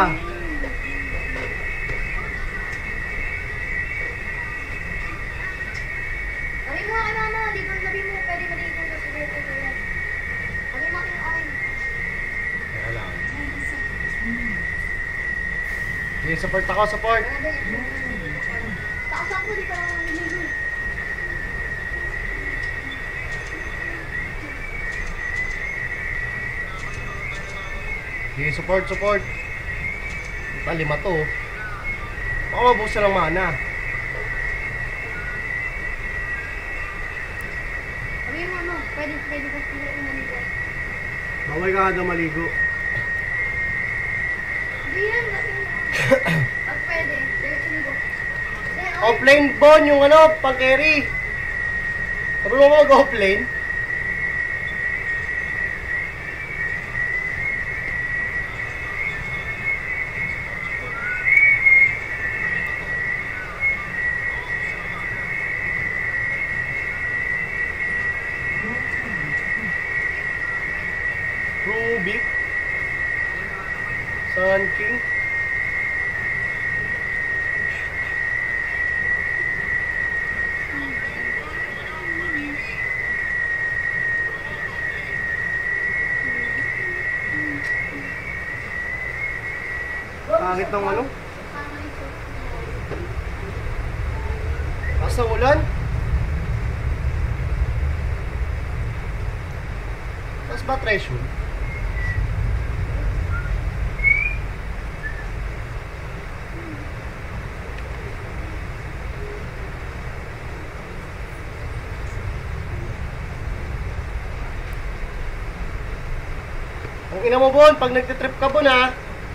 Sabi mo kay mama, dito sabi mo, pwede maligo sa sigurito ko yan. Sabi mo akin akin. Teka lang. Okay, support ako, support. Taas ako, di pa lang naligo. Okay, support, support. Ito, lima to. Baka mabusa ng mana. Sabi mo ano, pwede, pwede ka sila yung maligo. Bawal ka na maligo. Hindi yan, sabi mo. Pag pwede, sige siligo. Offlane Bon, yung ano, pang-carry. Sabi mo mag-offlane? Rubik. Sun King. Pangit ng ano? Asa ulan? Tapos ba treasure? Ang ina mo, Bon, pag nagtitrip ka, Bon, ha?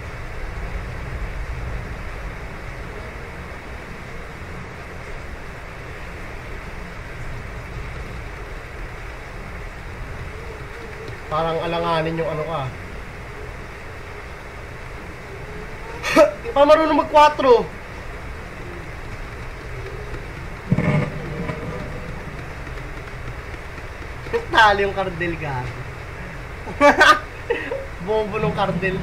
Parang alanganin yung ano ka. Di pa marunong mag-kwatro. Tali yung kardel ka. Bobo ng kardel.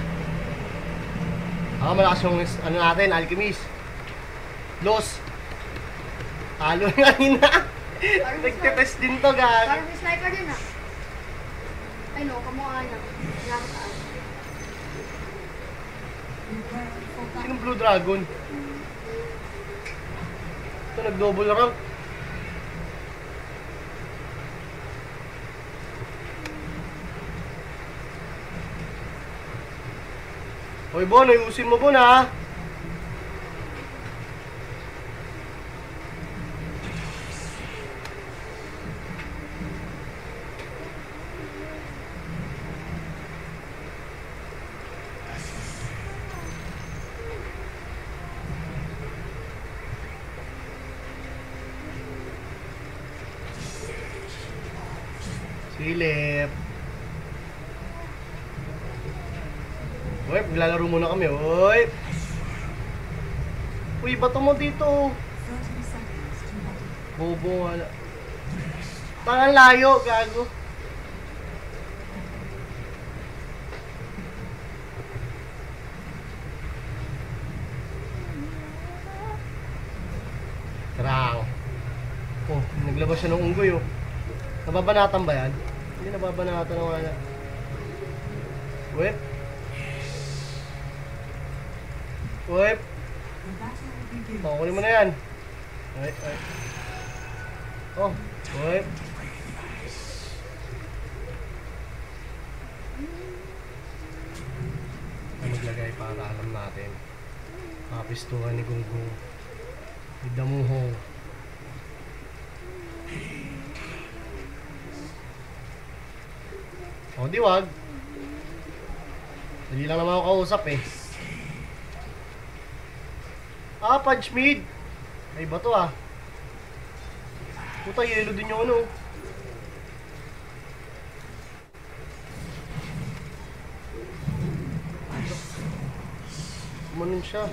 Ah, malakas yung ano natin, alchemist. Los. Talo yung kanina. Nagtitest din to, gag. Parang may sniper din, ha? Ay, no, kamukha na. Nakakataan. Sinong Blue Dragon? Ito, nag-double rank. Hoy, Bon, ayusin mo, Bon, ha? Silip. Uy, maglalaro muna kami. Uy. Uy, bato mo dito. thirty seconds to ready. Bobo, wala. Tangan layo, gago. Tarang. Oh, naglabas siya ng unggoy, oh. Nababanatan ba yan? Hindi nababanatan na wala. Whip. Whip. The battle begins. Oh, kunin mo na yan. Ay, ay. Oh, whip. Ay, maglagay para alam natin. Kapistuhan ni Gunggong. With the muhong. O, di wag. Dali lang naman ako kausap eh. Ah, punch mid. Ay, ba to ah? Puta, yellow din yung ano. Kumanin siya.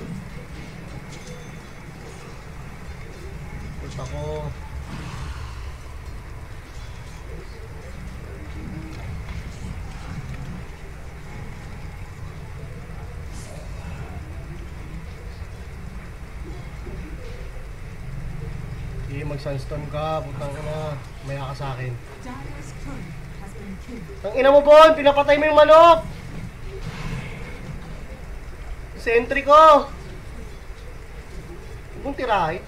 Puta ko. Sige, mag-sunstorm ka. Putang ina. Maya ka sa akin. Dire's turret has been killed. Tang ina mo, Bon! Pinapatay mo yung manok! Sentry ko! Huwag mong tirahin.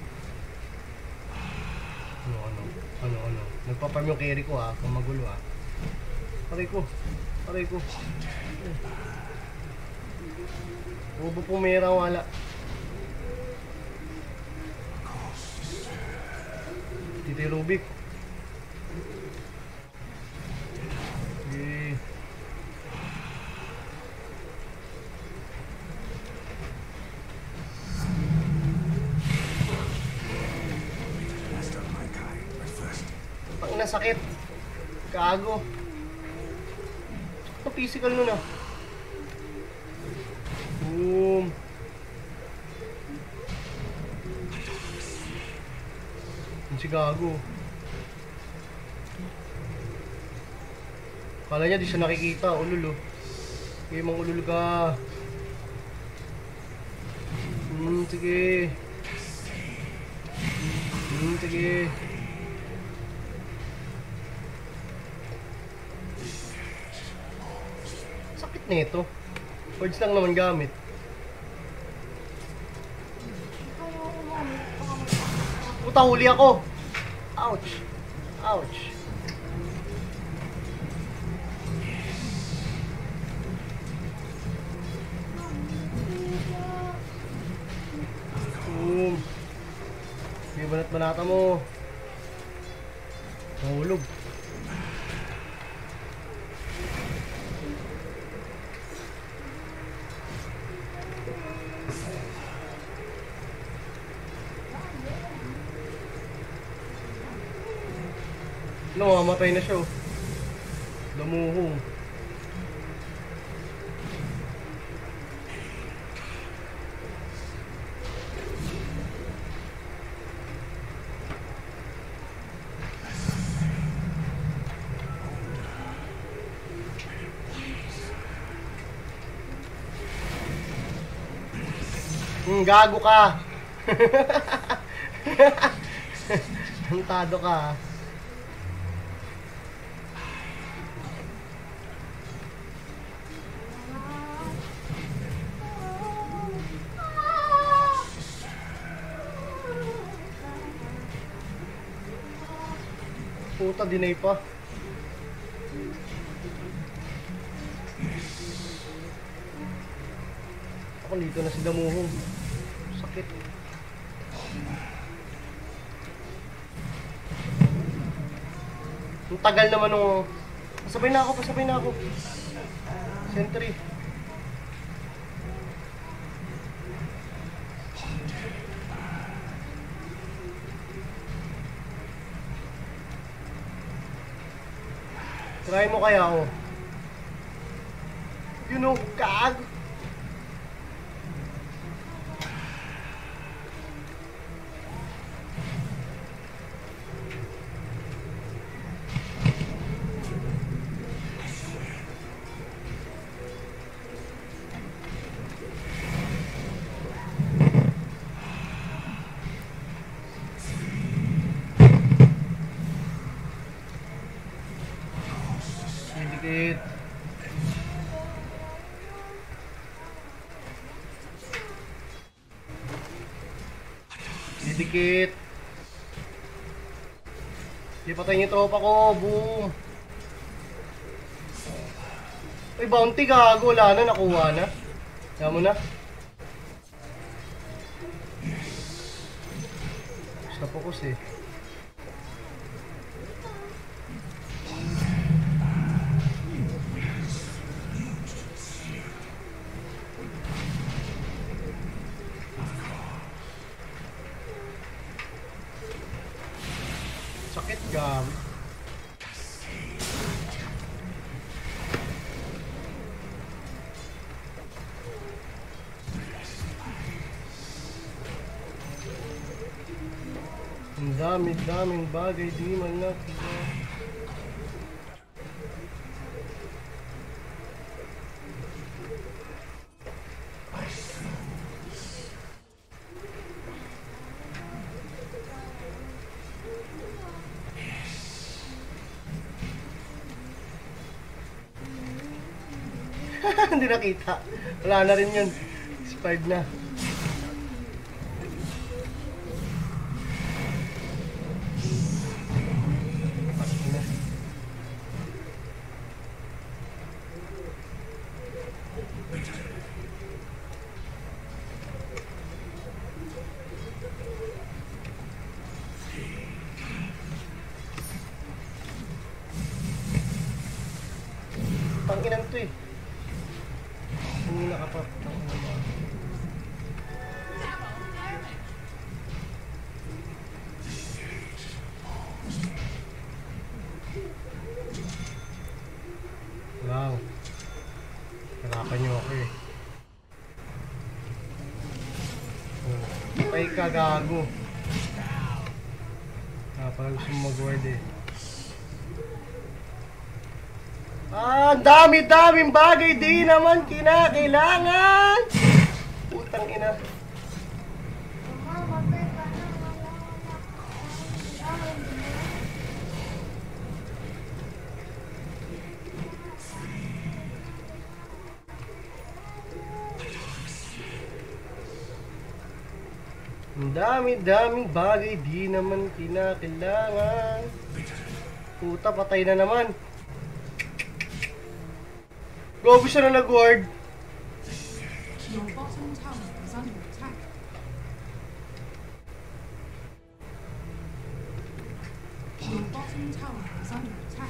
Ano, ano? Ano, ano? Nagpaparm yung carry ko ha. Kung magulo ha. Aray ko. Aray ko. Ubo pumira, wala. Dito yung Rubik. Okay. ang sakit. Gago. Ito physical nun ah. Boom. Yung si gago. Kala niya di siya nakikita, ulul oh. Okay, mang ulul ka. Hmm, sige. Hmm, sige. Sakit na ito. Words lang naman gamit. Puta, huli ako. Ouch. Ouch. Boom. Sige, banat-banata mo. Mahulog. No, mamatay na siya. Damuhong. Hmm, gago ka. Hantado ka. Puta, dinay pa. Ako dito na si Damuhong. Sakit. Ang tagal naman nung... Pasabay na ako, pasabay na ako. Sentry. Try mo kaya ako. You know, kag. Dikit. Dikit. Di patay niyo tropa ko. Boom. Ay, bounty gago. Wala na. Nakuha na. Kaya mo na. Basta focus eh. Sakit gam. Ang dami-daming bagay di man nakita. Hindi nakita. Wala na rin yun. Expired na. Panginan to eh. Hindi nakapap. Patay ka, gago. Ah, parang gusto mo mag-ward eh. Ah, dami-daming bagay di naman kinakailangan. Putang ina. Mamamatay ka na. Wala, wala. Ay, Ang dami-daming bagay di naman kinakailangan. Puta, patay na naman. Gogo siya na nag-ward. Your bottom tower is under attack. Your bottom tower is under attack.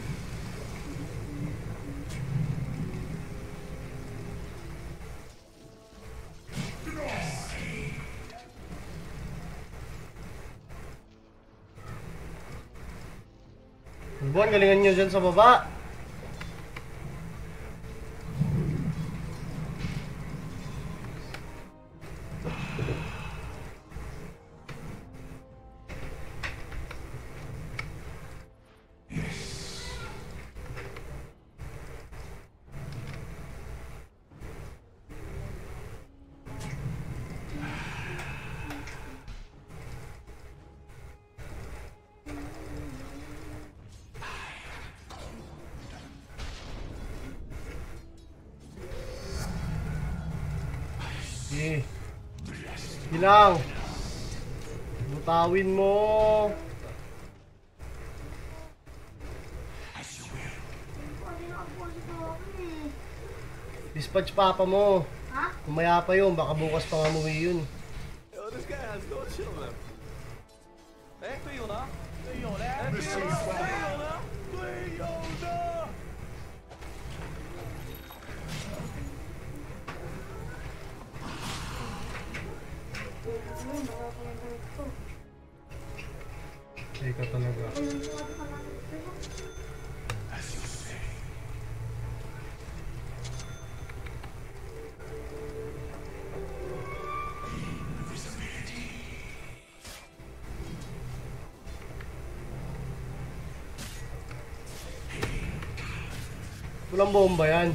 Buwan, galingan nyo dyan sa baba. Sige. Sige lang. Butawin mo. pwede na ako sa akin eh. Dispatch papa mo. Ha? Kumaya pa yun, baka bukas pa nga umuwi yun. Yo, this guy has no children. Eh, 队友呢？队友嘞？队友呢？队友呢？ Ay, nakakalaga ito. Ay ka talaga. Ayun, sabi ka lang ito. Walang bomba yan.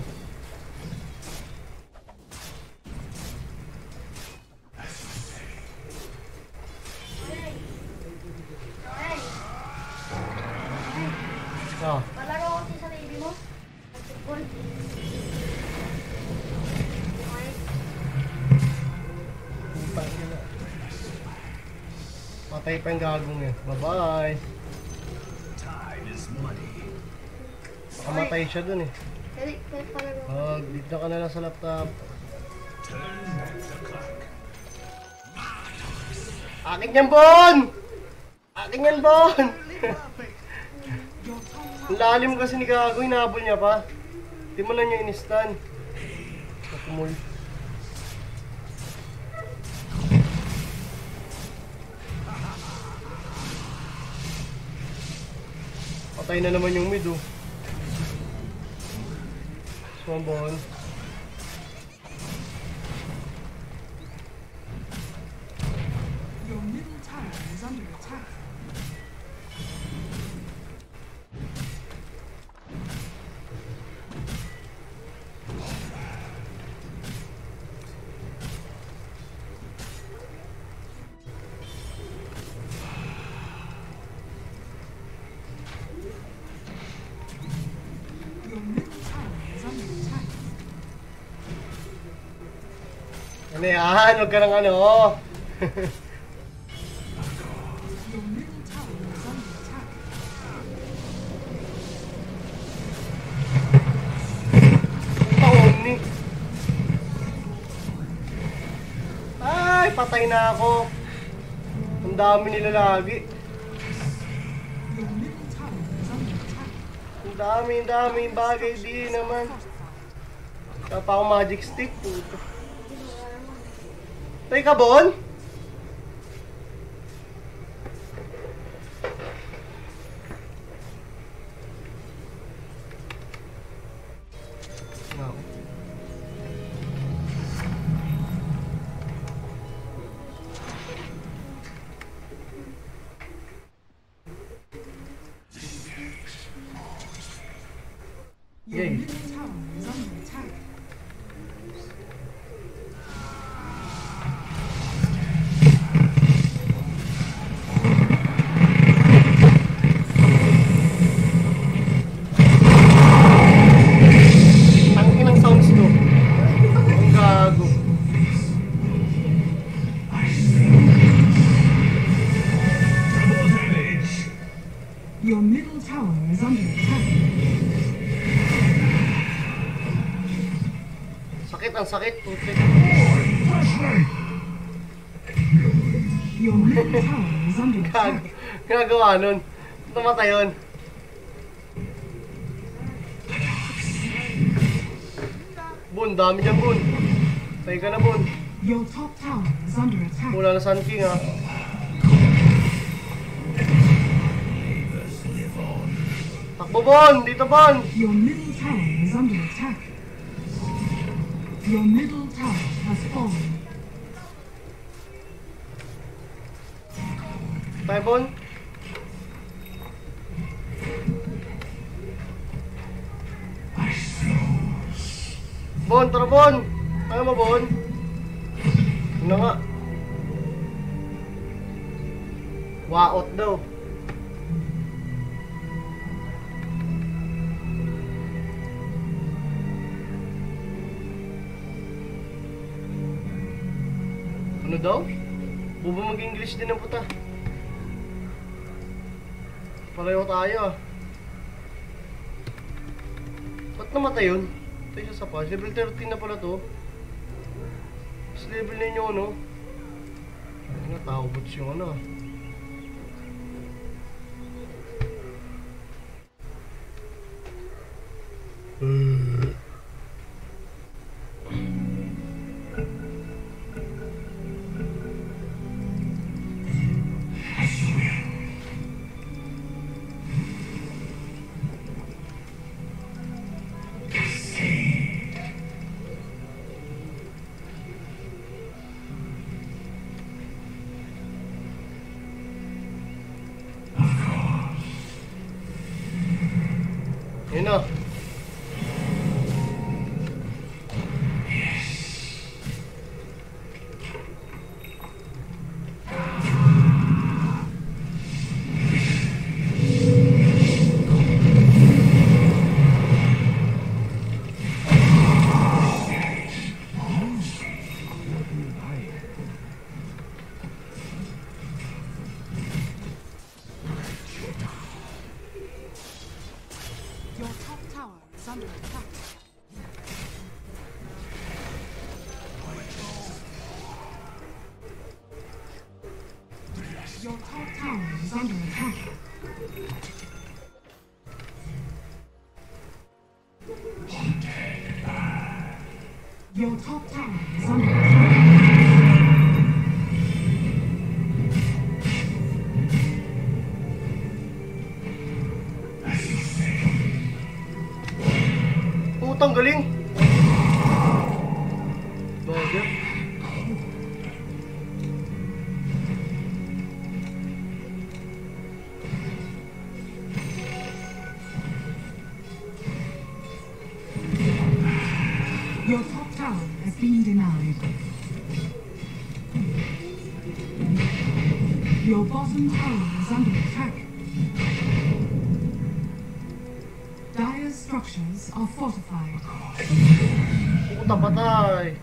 Ay, Ah, palaro ko sa baby mo. Basketball. Ay, puta nila. Patay pa yung gagong eh. Bye-bye. Makamatay siya dun eh. pwede, pwede palaro. Ah, dito ka na lang sa laptop. Akin yan, Bon! Akin yan, Bon! Ang lalim kasi ni Gago, hinabol niya pa. Di mo na niya in-stun. Nakumul. Patay na naman yung mid, oh. Swambon. Your middle tower is under attack. Your middle tower is under attack. Ano yan? Huwag ka ng ano. Your middle tower is under attack. Taon ni. Ay, patay na ako. Ang dami nila lagi. Your middle tower is under attack. Ang dami, ang dami bagay di naman. Kaya pa ako magic stick. Puto. Tay ka, Bon? No. Your Yay. middle tower is under attack. Ang inang sounds to. Ang gago. Double damage. Your middle tower is under attack. Sakit, ang sakit. Putik. Flashlight. Your middle tower is under Gago. attack. Ginagawa nun. Namatay yun. Bun, dami dyan, Bun. Tayo ka na, Bun. Your top tower is under attack. Wala na Sun King, ha. Takbo, Bon! Dito, Bon! Your middle tower is under attack. Your middle tower has fallen. Tayo, Bon. Bon, tara, Bon! Kaya mo, Bon? Ano nga? Waot daw. Ano daw? Bubo mag-English din ang puta. Pareho tayo ah. Ba't namatay yun? Tayo siya sa patch. Level thirteen na pala to. Mas level na yun yung ano. Ano, tao bots yung ano ah. Yun na. Your top tower is under attack. Your top tower is under attack. Your top tower is under attack. Putang galing. Bagay. Your top tower has been denied. Your bottom tower is under attack. Dire structures are fortified. Puta, patay.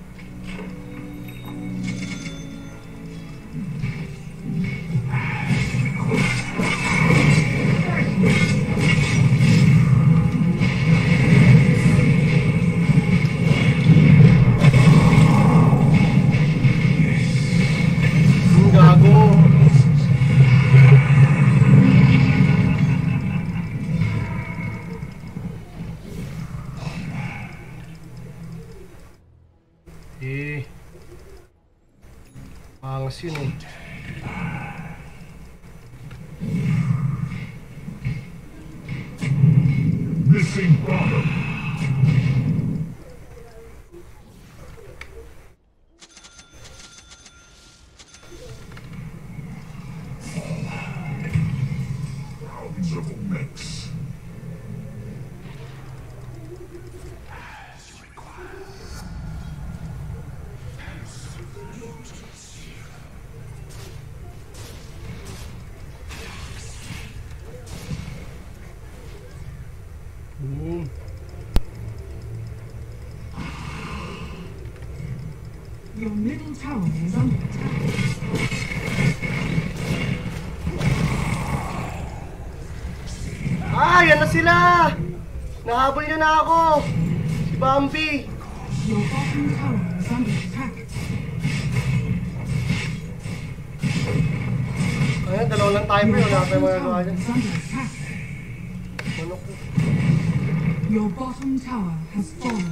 Ang gago. Eh. Angas yun eh. Missing bottom. Rounds of mix. Your middle tower is under attack. Ah, yan na sila! Nahabol niya na ako! Si Bambi! Your bottom tower is under attack. Ayan, dalawa lang tayo, pero wala tayong magagawa Tower dyan. is under attack. Manok ko. Your bottom tower has fallen.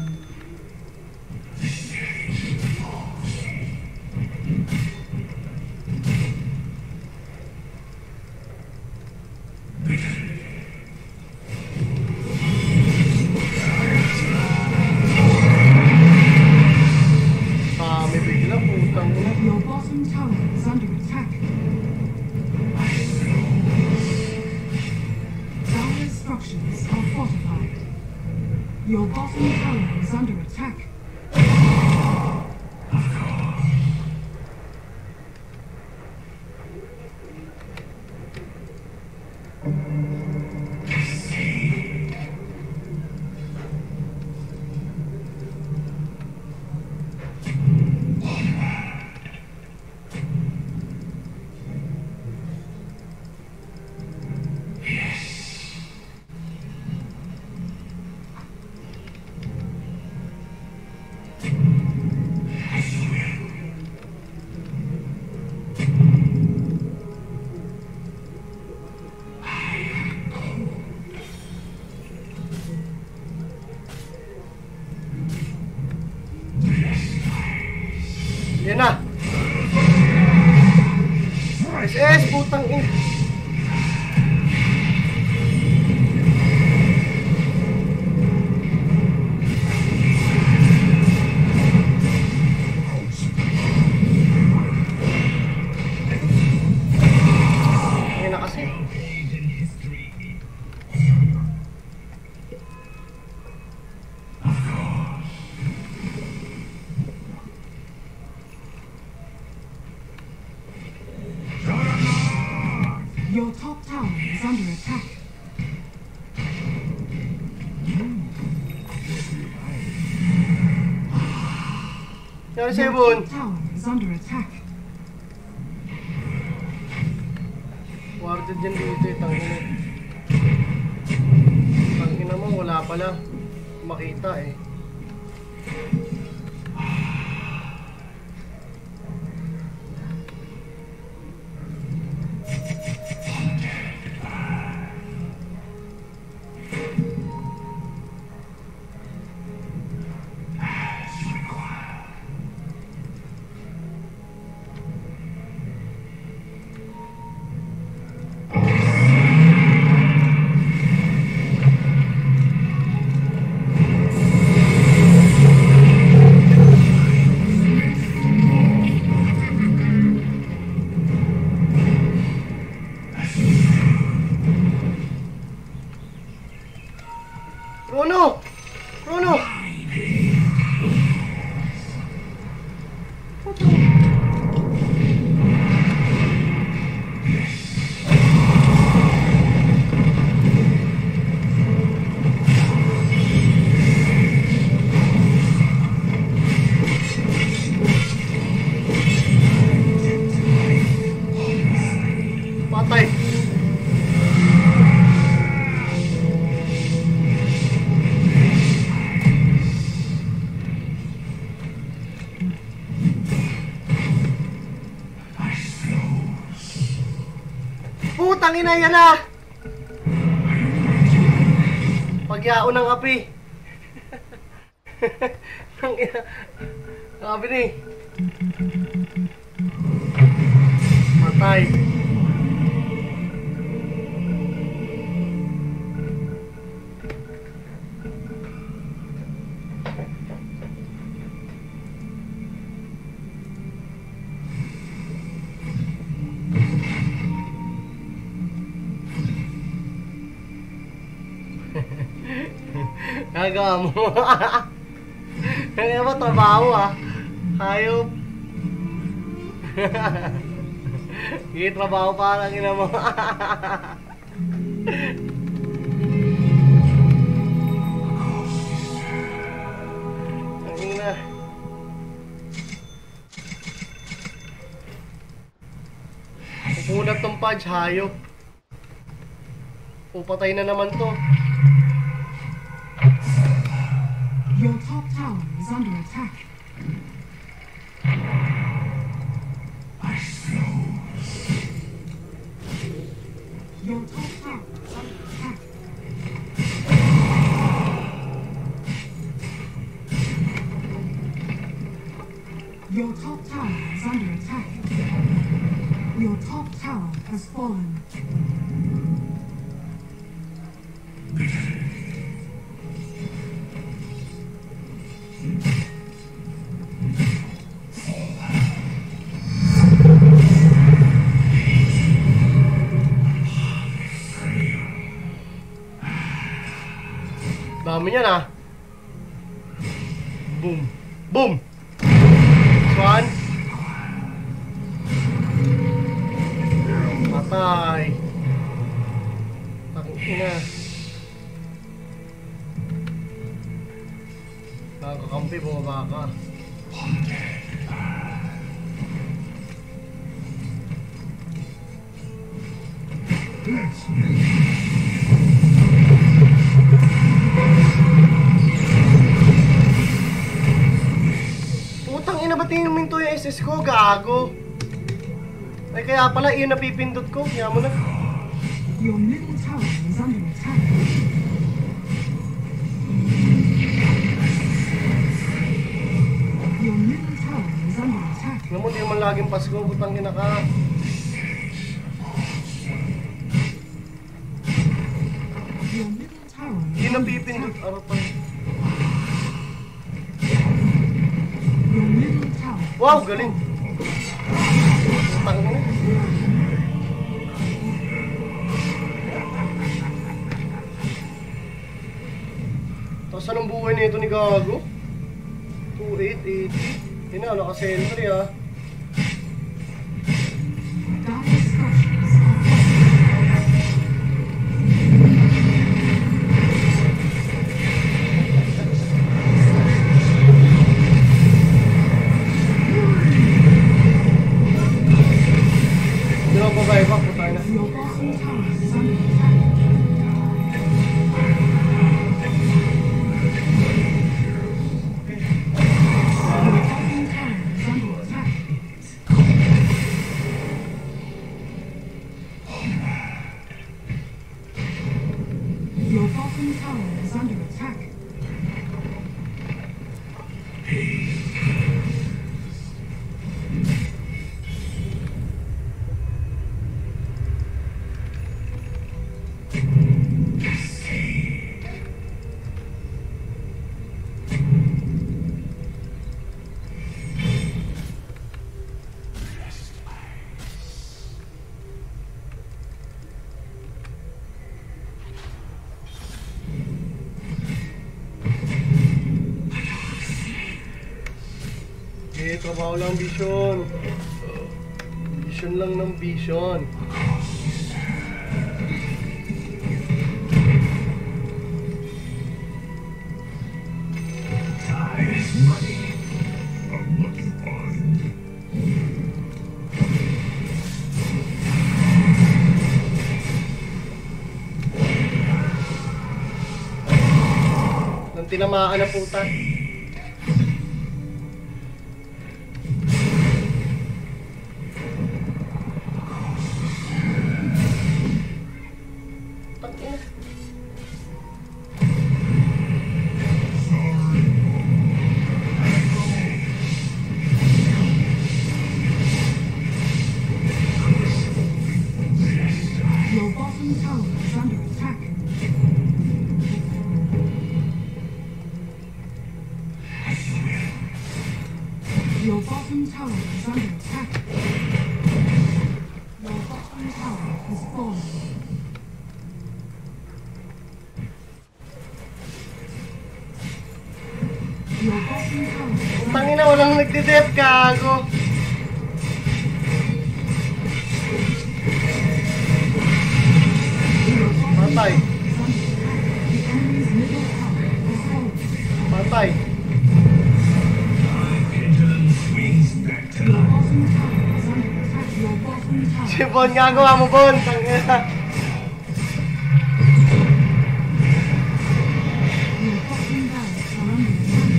Ah, may bigla, putang ina. Your bottom tower is under attack. Tower structures are fortified. Your bottom tower is under attack. Yan na! S S, putang ina! Yan na kasi. Your top tower is under attack. Yan si Your Bon. top tower is under attack. Warded yan dito eh, tangina. Tangina mo, wala pala. Makita eh. Chrono! Chrono! Patay! Putang ina, yan na! Pagyaon ng api. Ang ina. Ang api ni. Patay. Gagawa mo. Kaya ba trabaho ah? Hayop. Hindi trabaho pa lang ina mo. Ang ina. Punat ng punch, hayop. O, patay na naman to. Your top tower is under attack. Your top tower is under attack. Your top tower is under attack. Your top tower has fallen. Dami niyan ah. Boom. Boom. Swan. Patay. Tangina. Nakakakampi, bumaba ka. Putang ina, ba't hinuminto yung S S ko? Gago. Ay kaya pala, iyon napipindot ko. Kaya mo na. Your middle tower is under attack. Your middle tower is under attack. Alam mo, di naman laging Pasko. Putang ina ka. Your middle tower is Iyon under napipindot. attack. Ano pa? Your middle tower. Wow, is galing. fallen. Putang ina. Tapos anong buhay nito ni Gago? two eight eighty. Yun na, naka-sentry ah. Dire structures are falling. Hindi na babay ba? Putay na. Your bottom tower is under attack. Your bottom tower is under attack. Your bottom tower is under attack. Eh, trabaho lang vision. Vision lang ng vision. I'm looking fine. Nang tinamaan na puta. Tangina. Your bottom tower is under attack. Your bottom tower is under attack. Your bottom tower is falling. Your bottom tower is under Tangina, walang nagde-def, Gago. Patay. The enemy's middle tower is falling. Patay. Pendulum swings back to Your life. bottom tower is under attack. Your bottom bottom Si tower. Bon, gagawa mo, Bon. Tangina. Your bottom barracks are under attack.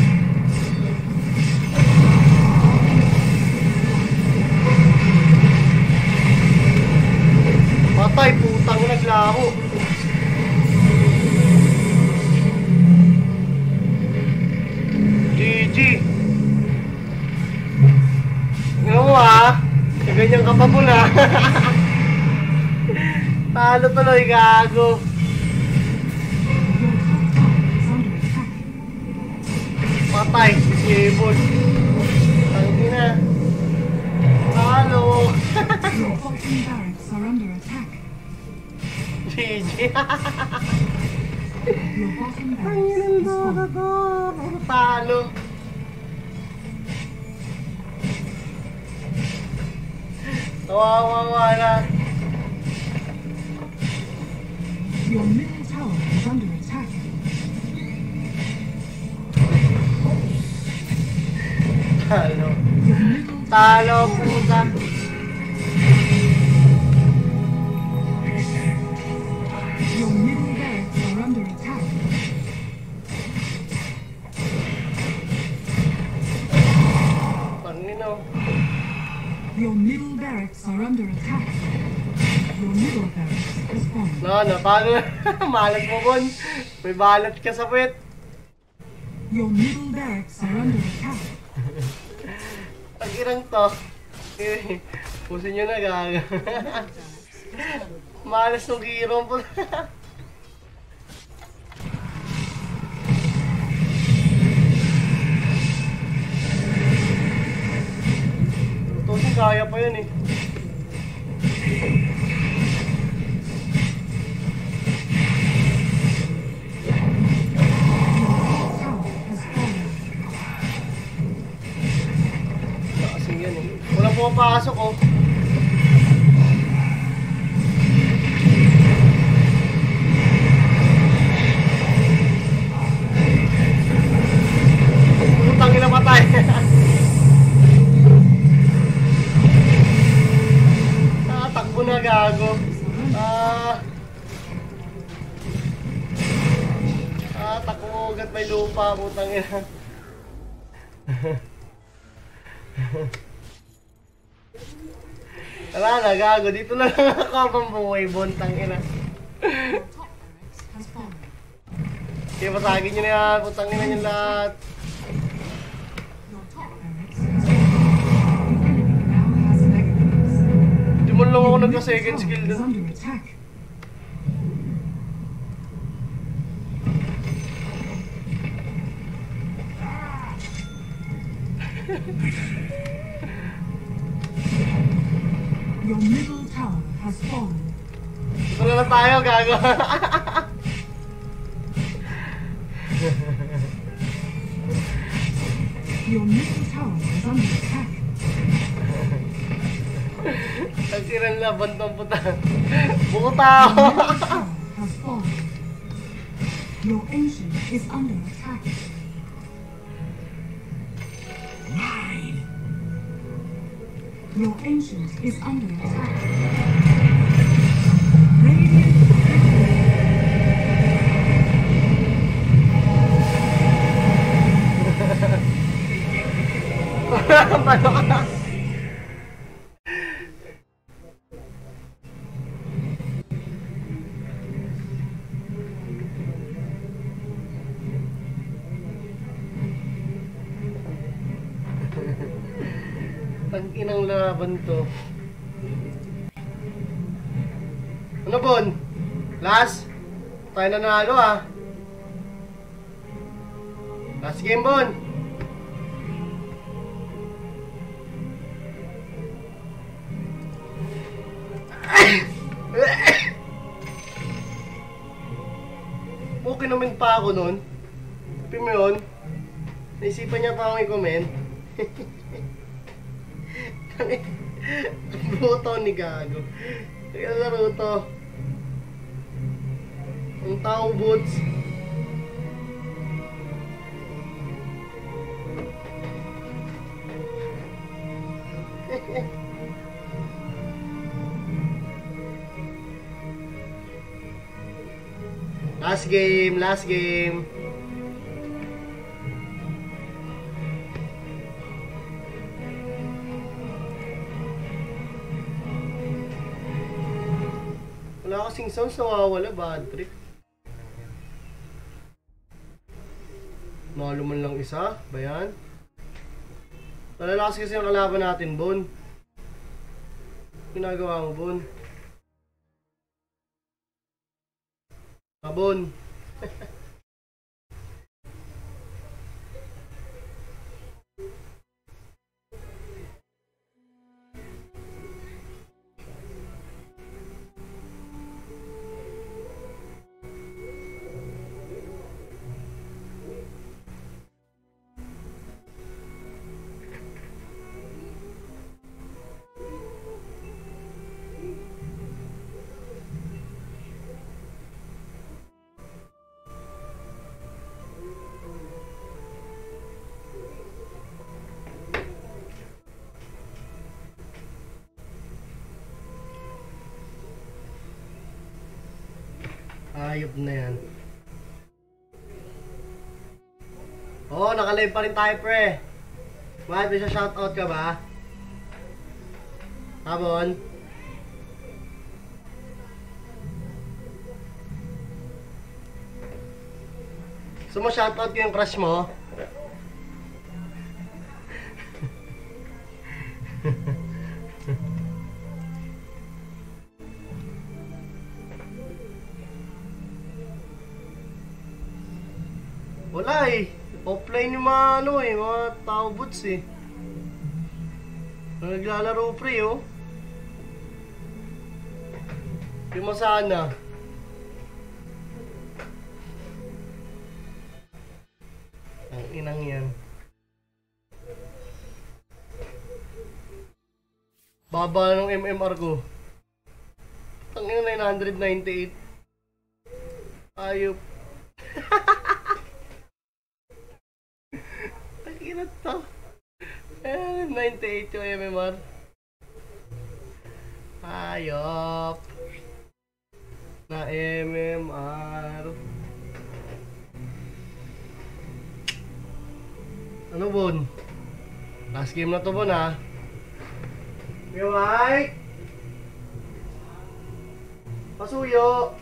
Patay, putang naglako. G G. Tingnan mo ha. Sa ganyan ka pa po na. Talo tuloy, gago. Your top tower is under attack. Patay, si Sibon. Tangina. Talo. Your bottom barracks are under attack. G G. Your bottom barracks Tangina is fallen. to. Talo. Kawawa na. Your middle tower is under attack. Talo. Your middle Talo, puta. Your middle barracks are under attack. Tangina. Your middle barracks are under attack. Your middle barracks is fallen. No, no, paano? Malat mo, Bon. May balat ka sa puwet. Your middle barracks are under attack. Ang irang to. Eh, pusin nyo na, gaga. Malas ng girong po. Tutusin, kaya pa yun eh. Tower has fallen. Kasi yan eh. Walang pumapasok oh. Putang ina, patay. Ah, takbo na, gago. Ah. Ah, takbo agad, may lupa, putang ina. Wala na, gago. Dito na lang ako pambuhay, bontang ina. Has fallen. Sige, pasagin nyo na yan. Putang ina nyo lahat. Your top barracks has fallen. The enemy now has megaways. Di mo lang ako Your middle nagka-second tower skill is dun. under attack. Your middle tower has fallen. Dito na lang tayo, gago. Your middle tower is under attack. Ang siran na, bantong puta. Buko tao. Your middle tower has fallen. Your ancient is under attack. Your ancient is under attack. Radiant Paano ka? Tag-inang laban to. Ano, Bon? Last? Tayo nanalo ah. Last game, Bon. Okay naman pa ako nun. Pin mo yun. Naisipan niya pa akong i-comment. Buto ni gago. Kaya laro to. Ang taong boots. Last game, last game. Wala kasing sounds, nawawala, bad trip. Malo man lang isa, ba yan? Malalakas kasi yung kalaban natin, Bon. Ginagawa mo, Bon. Ah, Bon. Ayop na yan. Oo, oh, nakalive pa rin tayo, pre. What? May shoutout ka ba? Habon? So mo shoutout ko yung crush mo? Wala eh. Offline yung mga ano eh, mga tao bots eh. Naglalaro pre oh. Yung masana. Ang inang yan. Baba ng M M R ko. Ang ina nine ninety-eight. Ayop. Ina to. Eh, ninety-eight yung M M R. Ayop. Na M M R. Ano, Bon? Last game na to, Bon, ha? Yo, Mike! Pasuyo!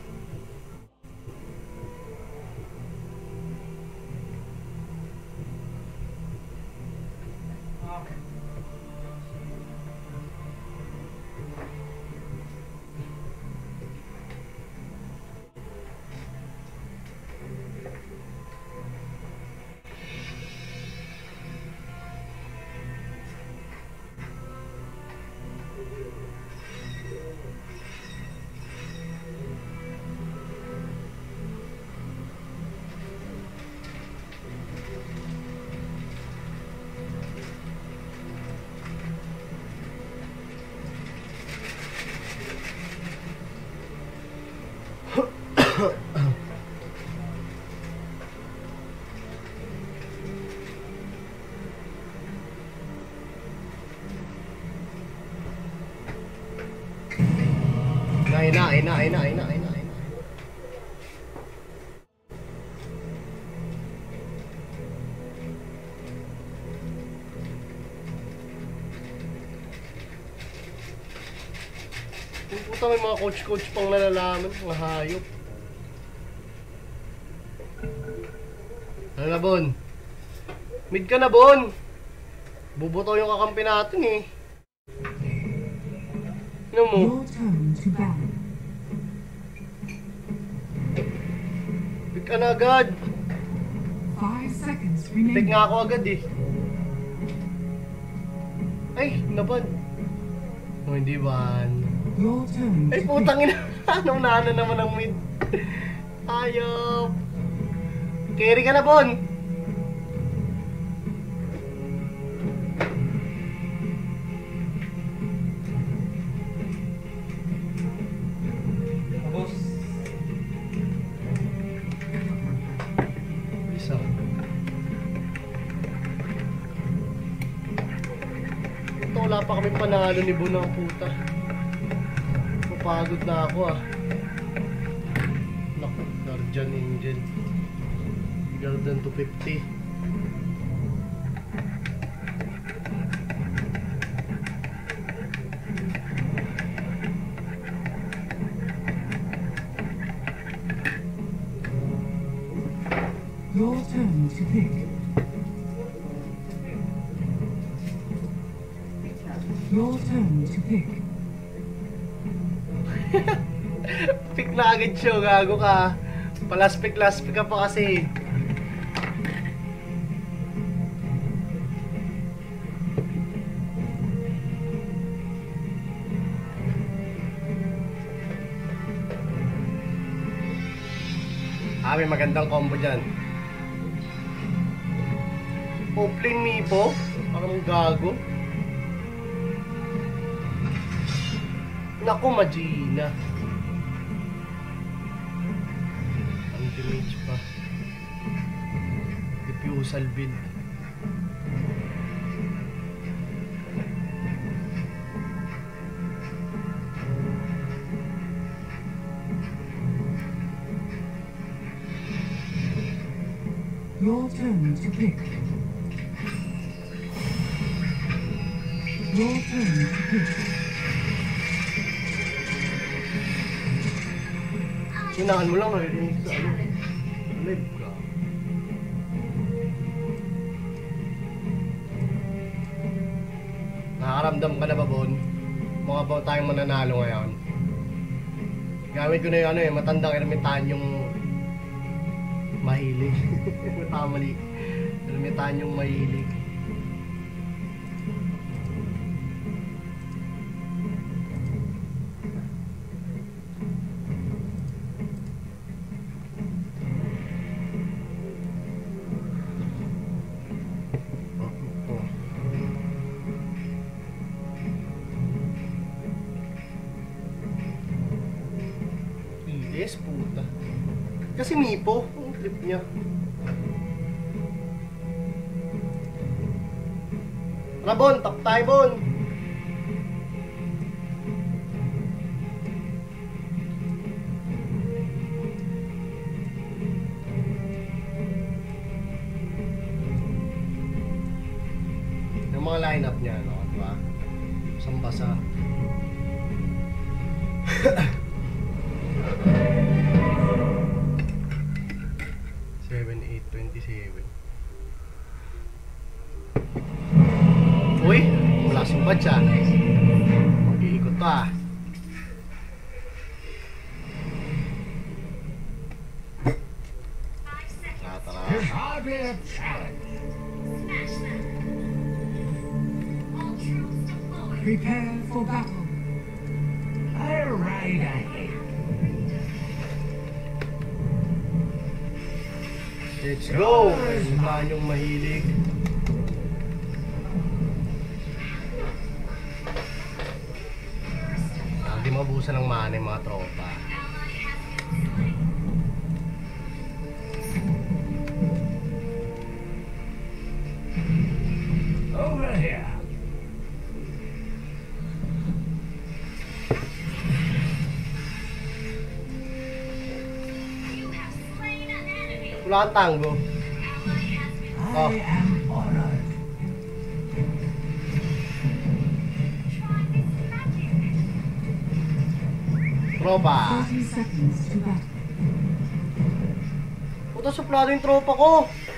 Ina, ina, ina, ina, ina, ina. Puta, may mga coach-coach pang nalalaman, mga hayop. Ano na, Bon? Mid ka na, Bon! Bubuto yung kakampi natin eh. Ano mo? Your turn to battle. Pick ka na agad. Five seconds Pick remaining. nga ako agad eh. Ay, naban. Oh, hindi ban. Your turn Ay, to putang pick. ina. Anong naano naman ang mid? Ayop. Carry ka na, Bon. Boss. Isa. Ito, wala pa kami panalo ni Bon ng puta. Mapagod na ako ah. Naku, Guardian Angel. Bigger than two fifty. Your turn to pick. Your turn to pick. Pick na agad siya, gago ka. Palaspik, laspik ka pa kasi. Ah, may magandang combo dyan. Oplin Mipo? Parang gago. Naku, Magina. Anti-mage pa. Diffusal build. Your turn to pick. Your turn to pick. Sinahan mo lang, narinig sa ano. Live ka. Nakakaramdam ka na ba, Bon? Mga ba tayong mananalo ngayon? Gamit ko na yung ano eh, matandang ermitan yung mahilig. Matamali. Ermitan yung mahilig. Yes, puta. Kasi Mipo, ang trip niya. Tara, Bon, tap tayo, Bon. Yung mga lineup niya, no? Diba? Sambasa. seven, eight, twenty-seven. Uy, wala sumbat siya. Mag-iikot pa. Tara. It's hardly a challenge. Prepare for battle. I'll ride ahead. Let's go! Saan yung mahilig? Hindi mabusan ng mana yung mga tropa. Over here. Wala kang tango. Oh. I am honored. Tropa. thirty seconds to battle. Puta, suplado yung tropa ko.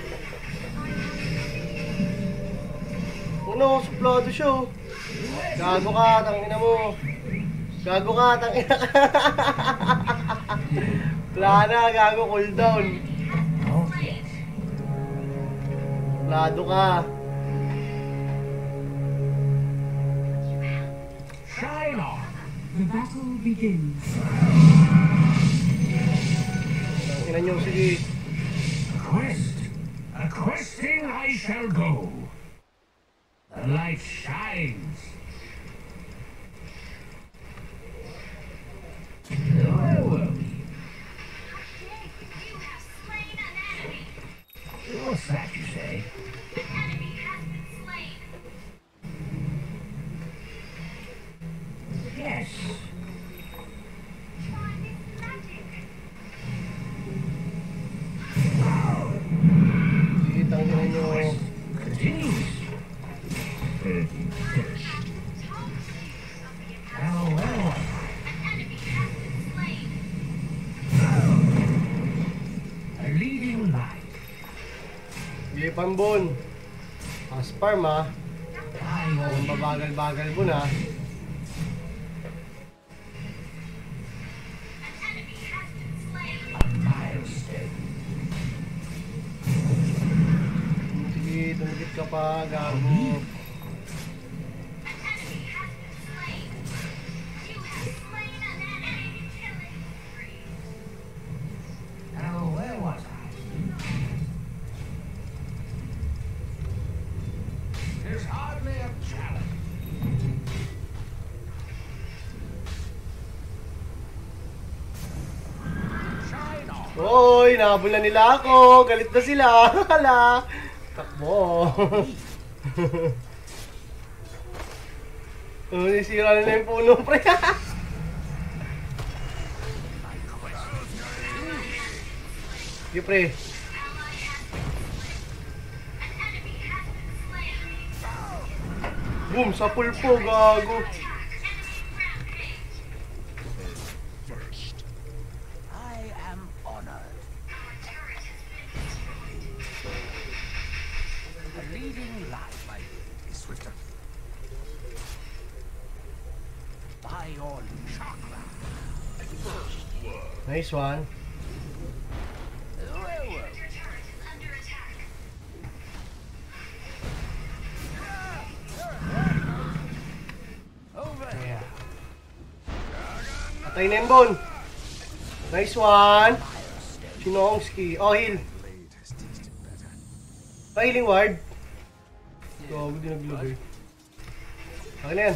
Ano, suplado siya. oh. Gago ka, tangina mo. Gago ka, tangina ka. Wala na, gago, cooldown. Suplado ka. Shine on. The battle begins. Tangina nyo, sige. Quest. A questing I shall go. The light shines. Where were we? What's that you say? Yes. Farm Bon. As farm ah. Ang babagal-bagal mo na. Sige, tumikit ka pa, gago. Hoy, nahabol na nila ako. Galit na sila. Hala. Takbo. Oh, sisira na na yung puno, pre. Sige, pre. Boom, sa pulpo, gago. Nice one. Yeah. Patay na yung Bon. Nice one. Chinongski. Oh, heal. Pa healing ward. So, hindi naglagay. Okay na yan.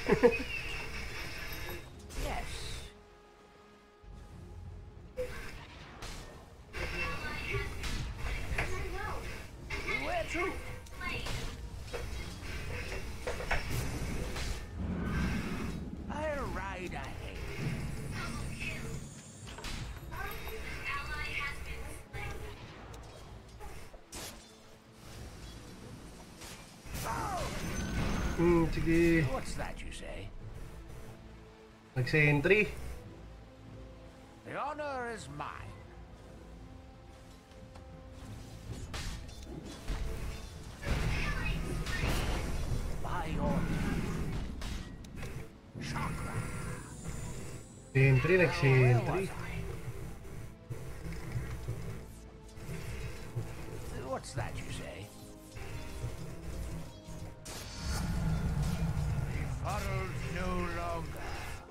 Hmm, sige. What's that you say? Nag-sentry. The honor is mine. By your chakra. Sentry, nag-sentry. What's that you say? No longer.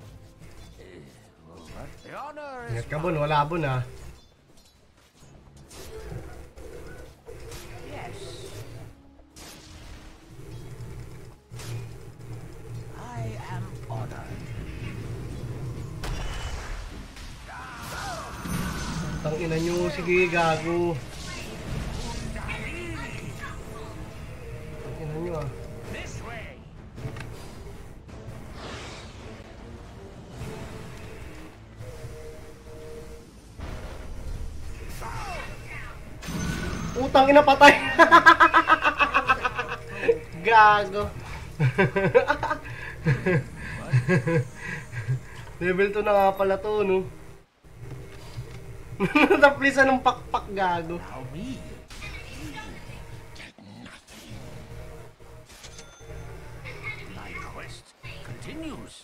The honor is Ingat ka, Bon. Wala, Bon, ah. Yes. I am honored. Tangina nyo. Sige, gago. Tangina nyo, ah. This way. Utang ina, patay. Gago. Level two na nga pala to, no? Nataplisan ng pakpak, gago. Now me. My quest continues.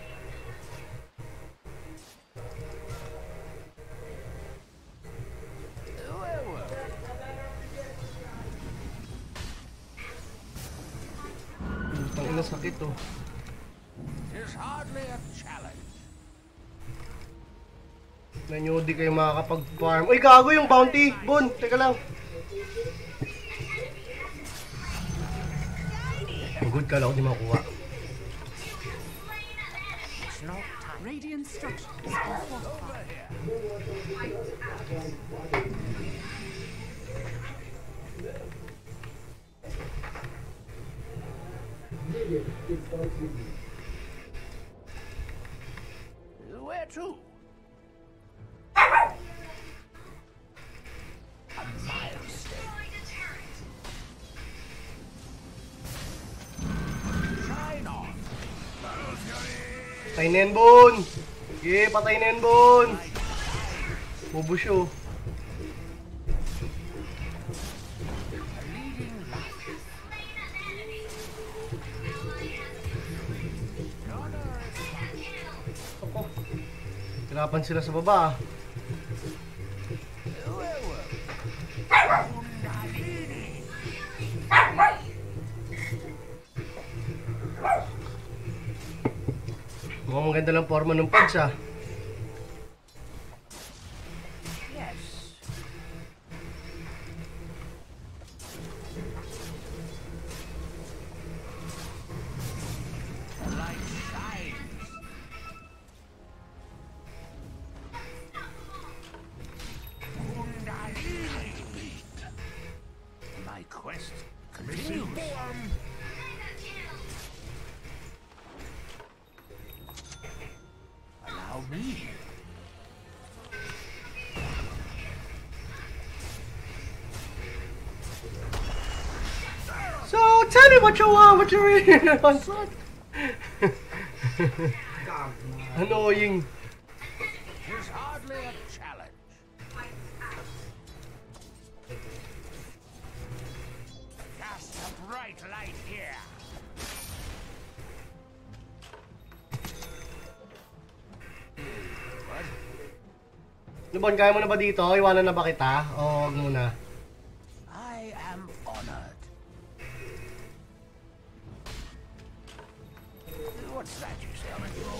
Utang ina, sakit, oh. It's hardly a challenge. Na nyo, di kayo makakapag-farm. Uy, gago yung bounty! Bon, teka lang. Good ka lang ako di makuha. Radiant structures are fortified. Where to? A milestone. Shine on. Patay na yan, Bon! Sige, patay na yan, Bon! Bubusyo. Hirapan sila sa baba. Mukhang maganda lang forma ng Pags ah. My quest continues. Allow me. So, tell me what you want, what you really want. Annoying. It's hardly a challenge. Cast a bright light here. Lubon, kaya mo na ba dito? Iwanan na ba kita? O wag muna? I am honored. What's that you say?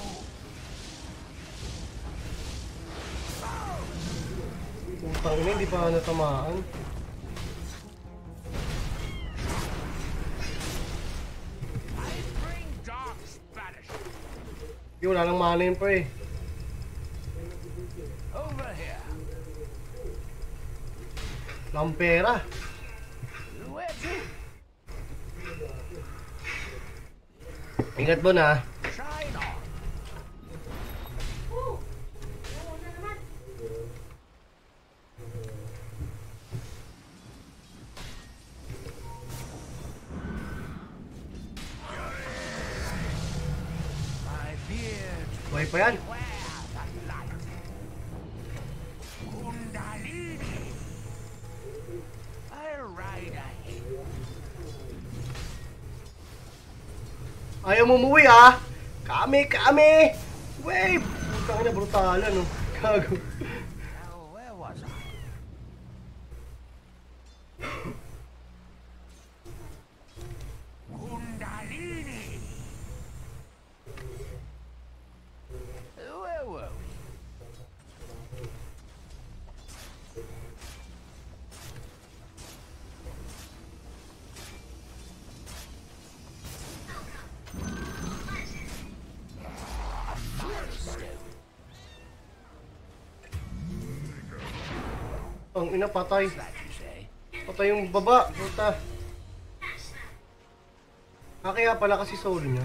Putang ina, hindi pa natamaan. I bring dark Spanish. Hindi, wala nang mana yun pre. Over here. Lampera. Where to? Ingat mo na. Shine on. My beard. Buhay pa yan. Wear the light. Kundalini. I'll ride ahead. Ayaw mo umuwi ah! Kami! Kami! Wave! Putang ina, brutalan oh. Gago. Now, where was I? Kundalini. Where were we? Ang ina, patay. That you say? Patay yung baba. Puta. Ah, kaya pala kasi soul niya.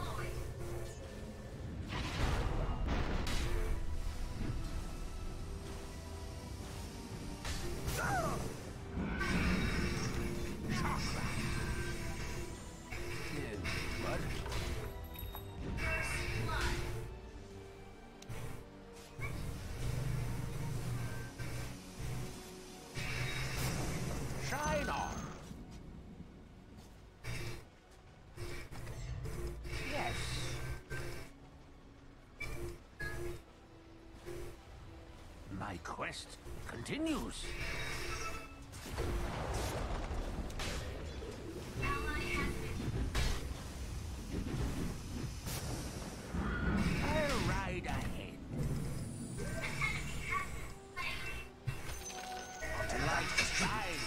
Shine on. Yes. My quest continues. I'll ride ahead. The light shines.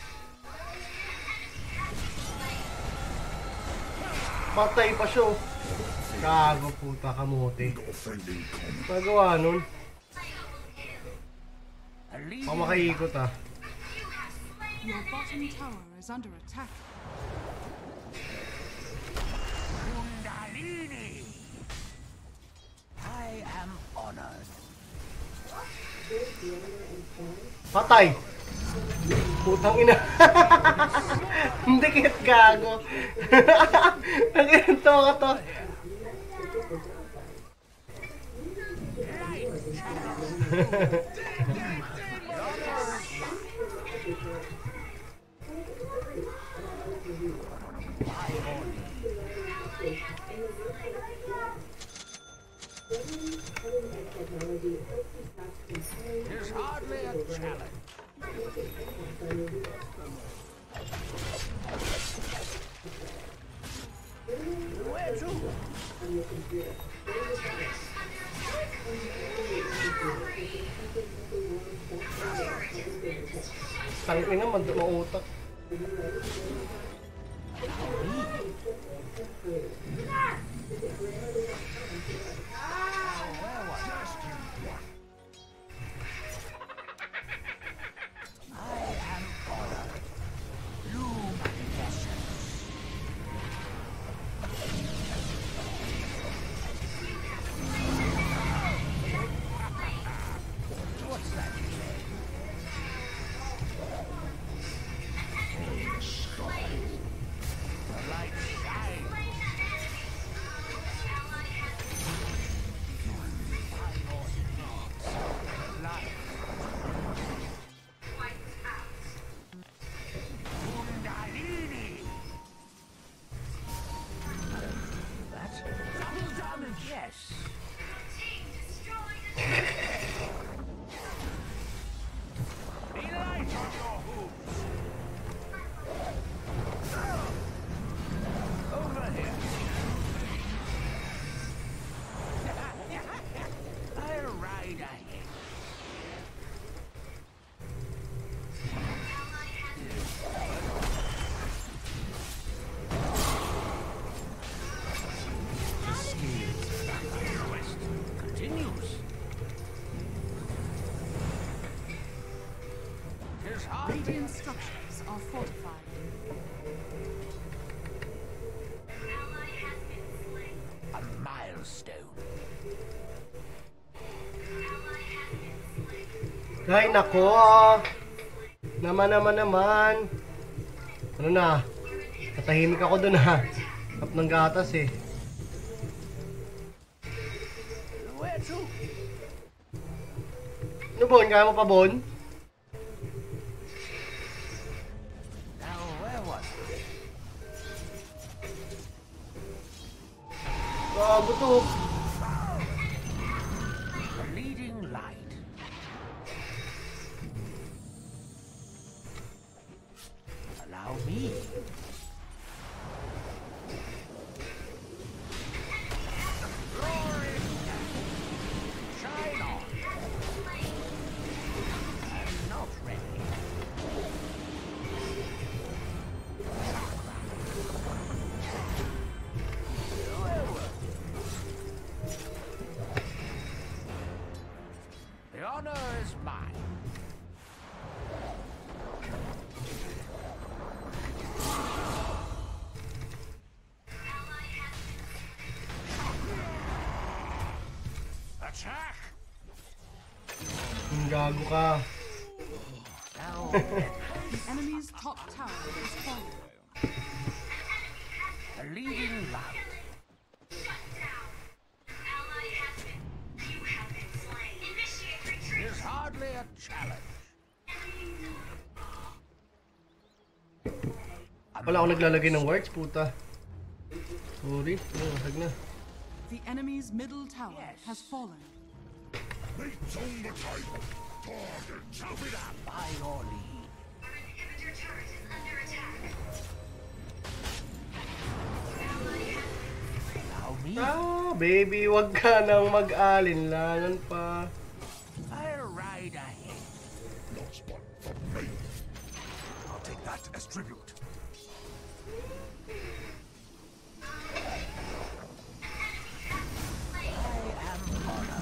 Patay pa siya oh. Gago puta, kamote. Magawa nun. Baka makaikot ah. Your bottom tower is under attack. Kundalini. I am honored. Patay! Putang ina. Hindi kit gago. Ang ito ka to. There's hardly a challenge. Where to? Tangin na, mautak. Radiant structures are fortified. A milestone. Ay, nako. Naman, naman, naman. Ano na? Katahimik ako dun ha. Tap ng gatas eh. Where to? Ano, Bon? Kaya mo pa, Bon? Now, where was I? Gago to. A leading light. Allow me. Glory. Shine on. I'm not ready. The honor is mine. Attack! Ang gago ka. Now, The enemy's top tower is falling. a leading light. There's hardly a challenge. Wala ako naglalagay ng words, puta. Sorry. Ano, hasag na. The enemy's middle tower has fallen. Meat's on the table. Bargain. Chop it up by your lead. Allow me. Ah, baby, wag ka nang mag-alinlangan pa. I'll ride ahead. No spot for me. I'll take that as tribute. I am honored.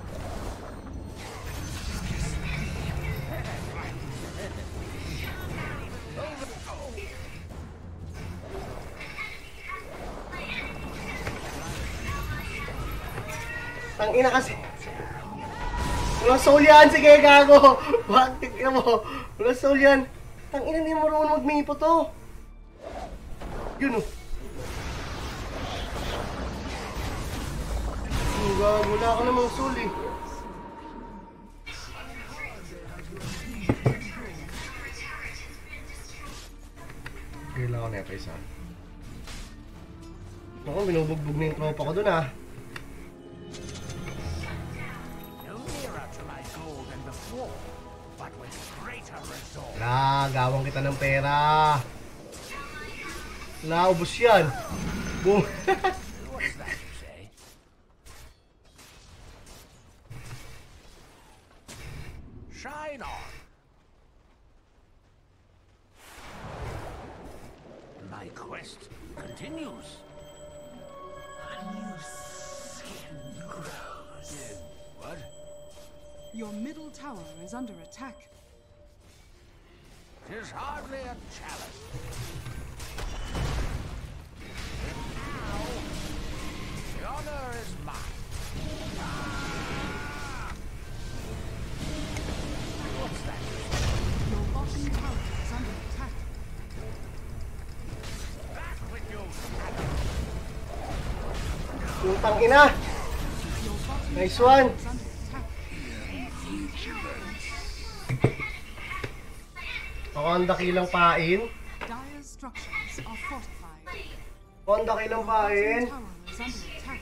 Ang ina kasi. Walang soul yan, sige gago. Bakit ka mo? Walang soul yan. Ang ina, hindi mo marunong magmipo to. Yun oh. Ang gago, wala ka namang soul eh. Kailangan ko na pa isa. Ako, binubugbog na yung tropa ko dun ah. more, but with greater resolve. La, gawang kita ng pera. La, ubos yan. Boom. What's that you say? Shine on. My quest continues. A new skin grows. What? Your middle tower is under attack. Tis hardly a challenge. The honor is mine. What's that? Your bottom tower is under attack. Back with you. Putang ina. Your bottom Nice tower one. is under attack. Ako ang dakilang pain. Dire structures are fortified. Ako ang dakilang Bottom pain. tower is under attack.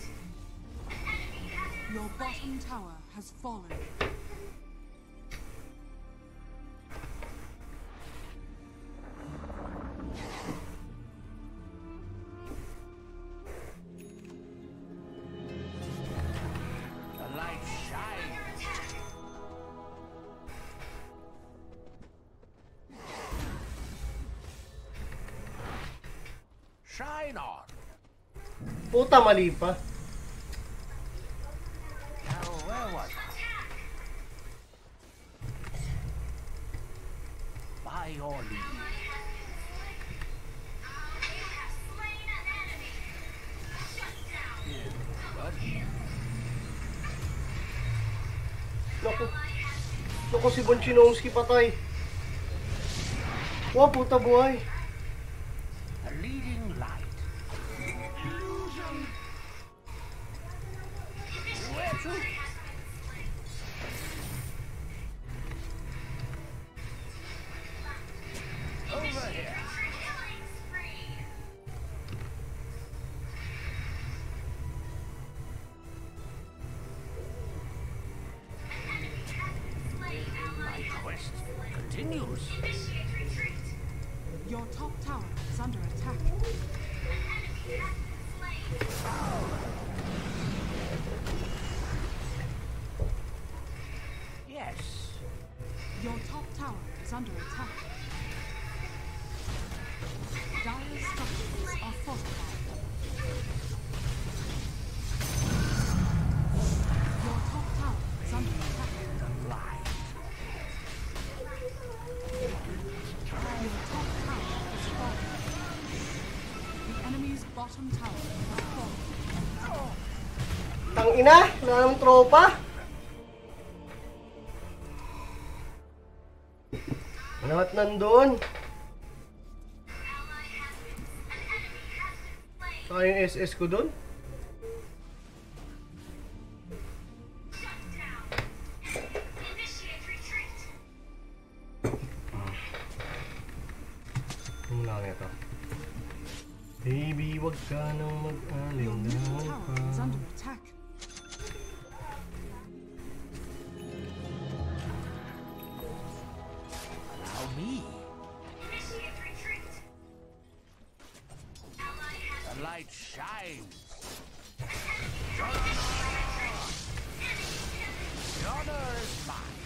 Your bottom tower has fallen. The light shines. Shine on. Puta, mali pa. Now, where was I? By your leave. What? Naku. Naku, si Bonchinomsky patay. Wow, puta buhay. A leading light. Where to? Over here. My quest continues. Your top tower is under attack. Yes. Your top tower is under attack. Dire structures are fortified. Your top tower is under attack. The light. Your top tower is falling. The enemy's bottom tower has fallen. Tang ina, wala namang tropa. Ano at nandun? Saka yung S S ko dun? Ano lang ito? Baby, wag ka nang Your mag-aling middle na tower is under attack. Allow me. The light shines. The honor is mine.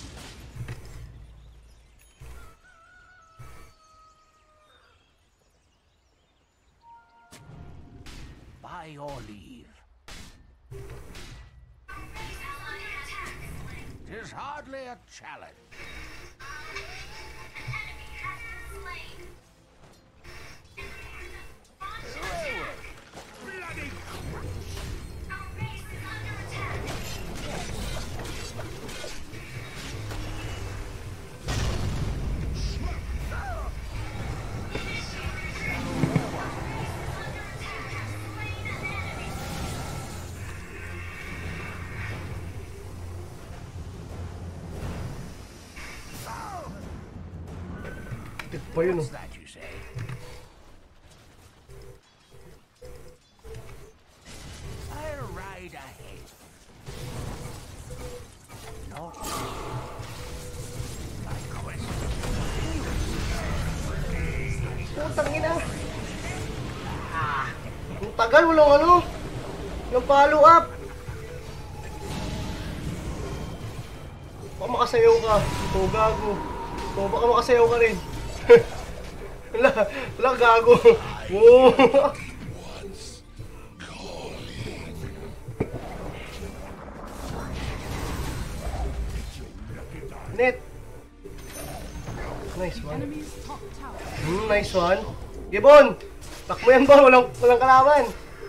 By your leave. Tis hardly a challenge. Ito pa yun, What's oh. that you say? I'll ride ahead. Not putang ina. Ah, ang tagal, walang ano. Walang follow up. Baka makasayaw ka. Ito, gago. Ito, baka makasayaw ka rin. Wala, wala, gago. Wow. Net. Nice one. Enemy's top tower. Hmm, nice one. Gibon! Lock mo yan, Bon. Walang, walang kalaban.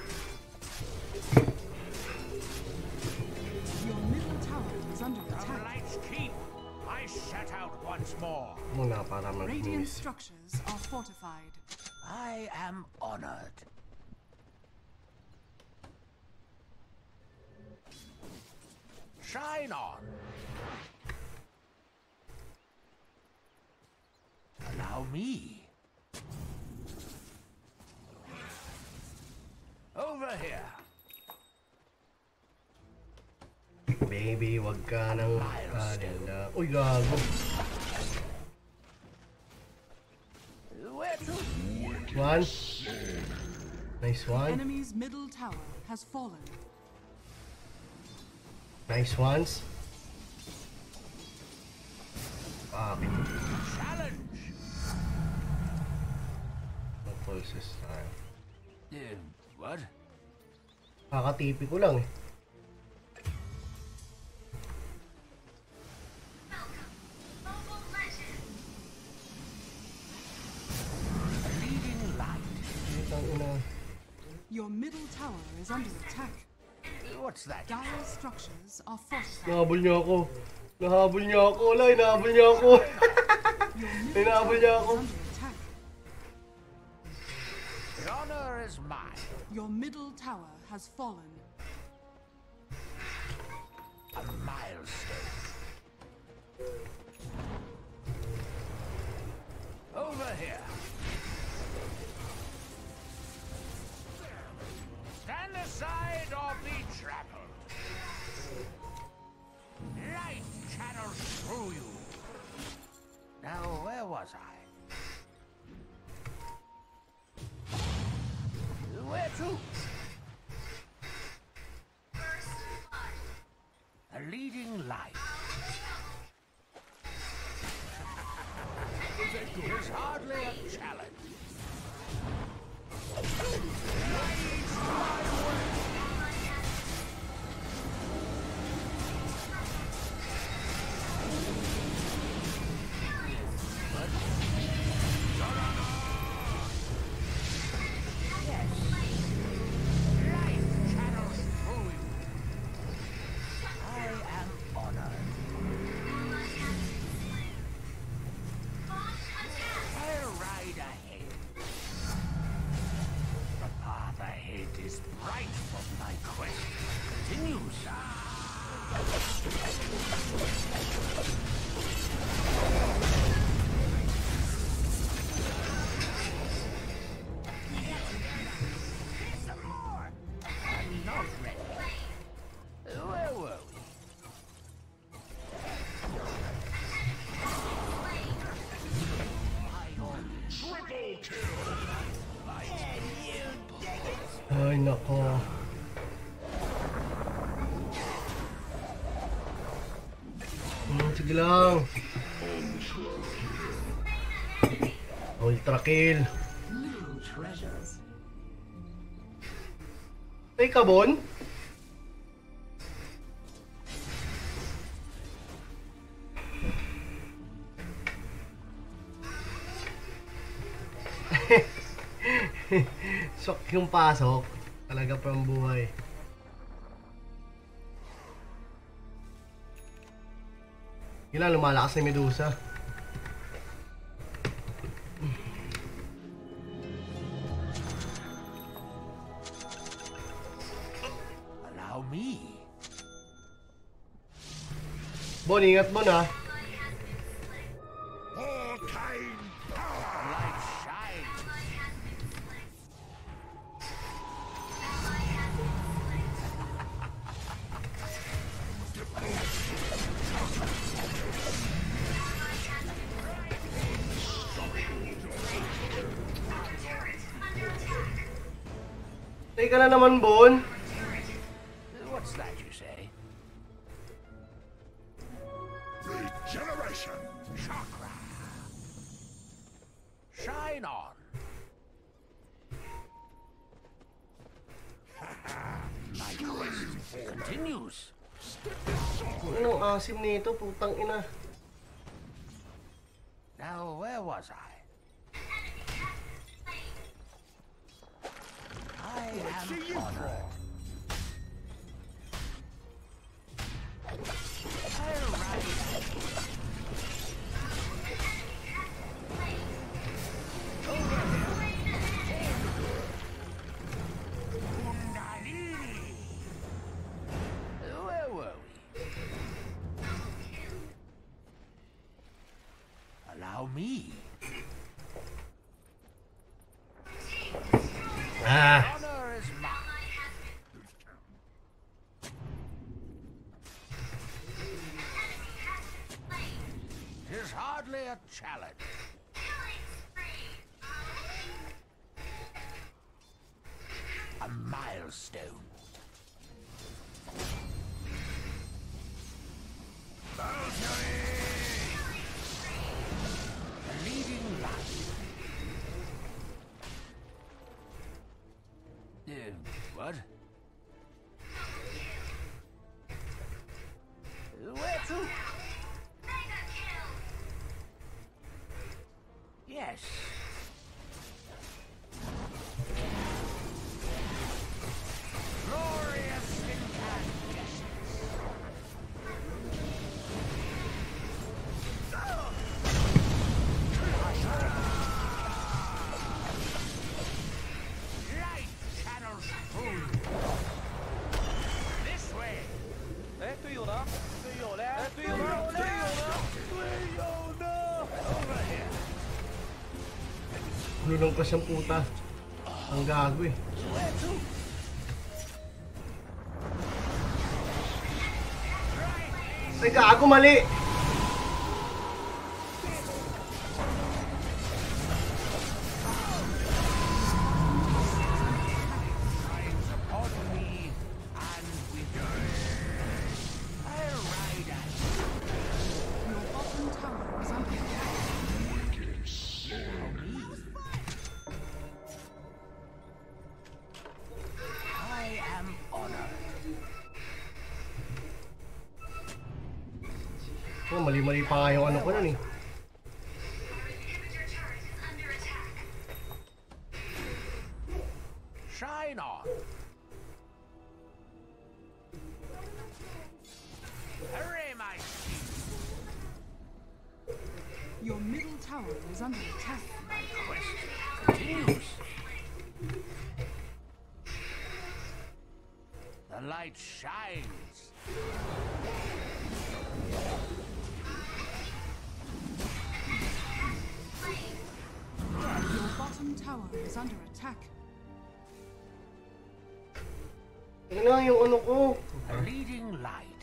Your middle tower is under attack. Lights keep. I set out once more. Muna para Radiant mag-miss. structures are fortified. I am honored. Shine on. Allow me. Over here. Baby, wag ka nang alala. Uy, gago. Where to? One. Nice one. Enemy's middle tower has fallen. Nice ones. Ah, Challenge. mag-pulses tayo. Uh, what? Kakatipi ko lang eh. Leading light. Itang ina. Your middle tower is under attack. What's that? Dire structures are fortified. Nahabol niya ako. Nahabol niya ako. Wala, inahabol niya ako. Your middle Inahabol tower niya is ako. under attack. The honor is mine. Your middle tower has fallen. A milestone. Over here. Stand aside or be trampled. Light channels through you. Now, where was I? Where to? A leading light. It's hardly a challenge. Light channels through you. I am honored. I'll ride ahead. The path ahead is bright from my quest. Continues. Some more. I'm not ready. Where were we? Ay, nako. Hmm, sige lang. Ultra kill. Ay, kabon? Sok yung pasok. Talaga pang buhay. Yun lang, lumalakas na Medusa. Allow me. Bon, ingat Bon ha. All-time power. Light shines. Teka na naman, Bon. What's that you say? Regeneration. Chakra. Shine on. My quest continues. Anong asim nito? Putang ina. Now, where was I? I am honored. I'll ride at you. Over here. Kundalini. Where were we? Allow me. Ah. Honor is mine. Tis hardly a challenge. A milestone. A leading light. Uh, what? Where to? Yes. Glorious incandescence. Light channels through. This way. 哎，队友呢？队友嘞？哎，队友呢？队友呢？队友呢 Over here. Lulong pa siyang puta. Ang gago eh. Where to? Ay, gago, mali! Rides upon me, and we go. I'll ride at you. Your bottom tower is under attack. I am honored. Oh, mali-mali pa nga yung ano ko nun eh. Shine on. Hooray, my steed. Your middle tower is under attack. My quest continues. The light shines. Your bottom tower is under attack. Ano lang yung ano ko? A leading light.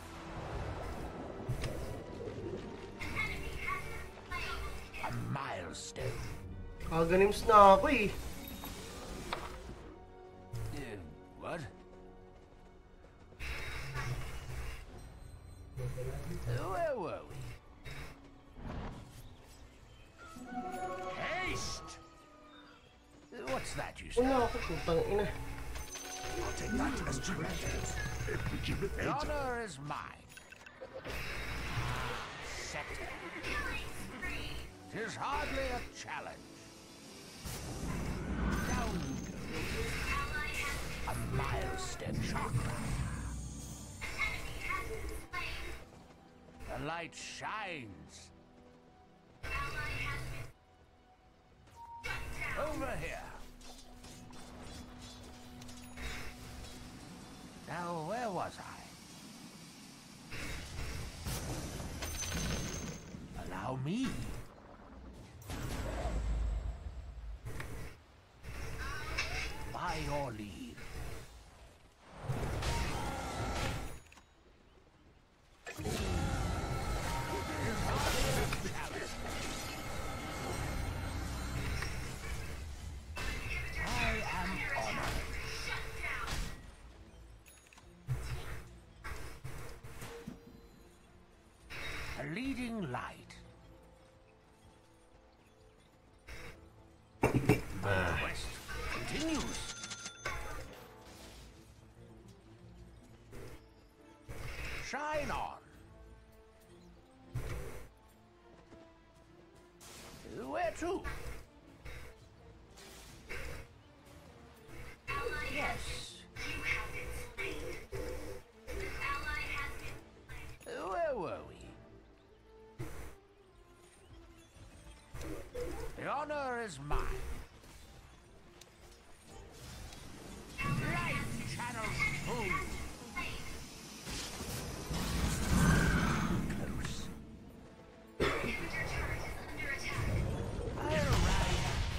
A milestone. Kaganims na ako eh. Uh, what? Where were we? Haste! What's that you say? Wala ako, putang ina. I'll take that as tremendous. The honor is mine. Scepter. Tis hardly a challenge. Down you go. A milestone chakra. The light shines. Over here. Now, where was I? Allow me. By your leave. I am honored. A leading light. Ah. Quest continues. Shine on. Where to? Yes. Where were we? The honor is mine. Light channels through. Close. I'll ride.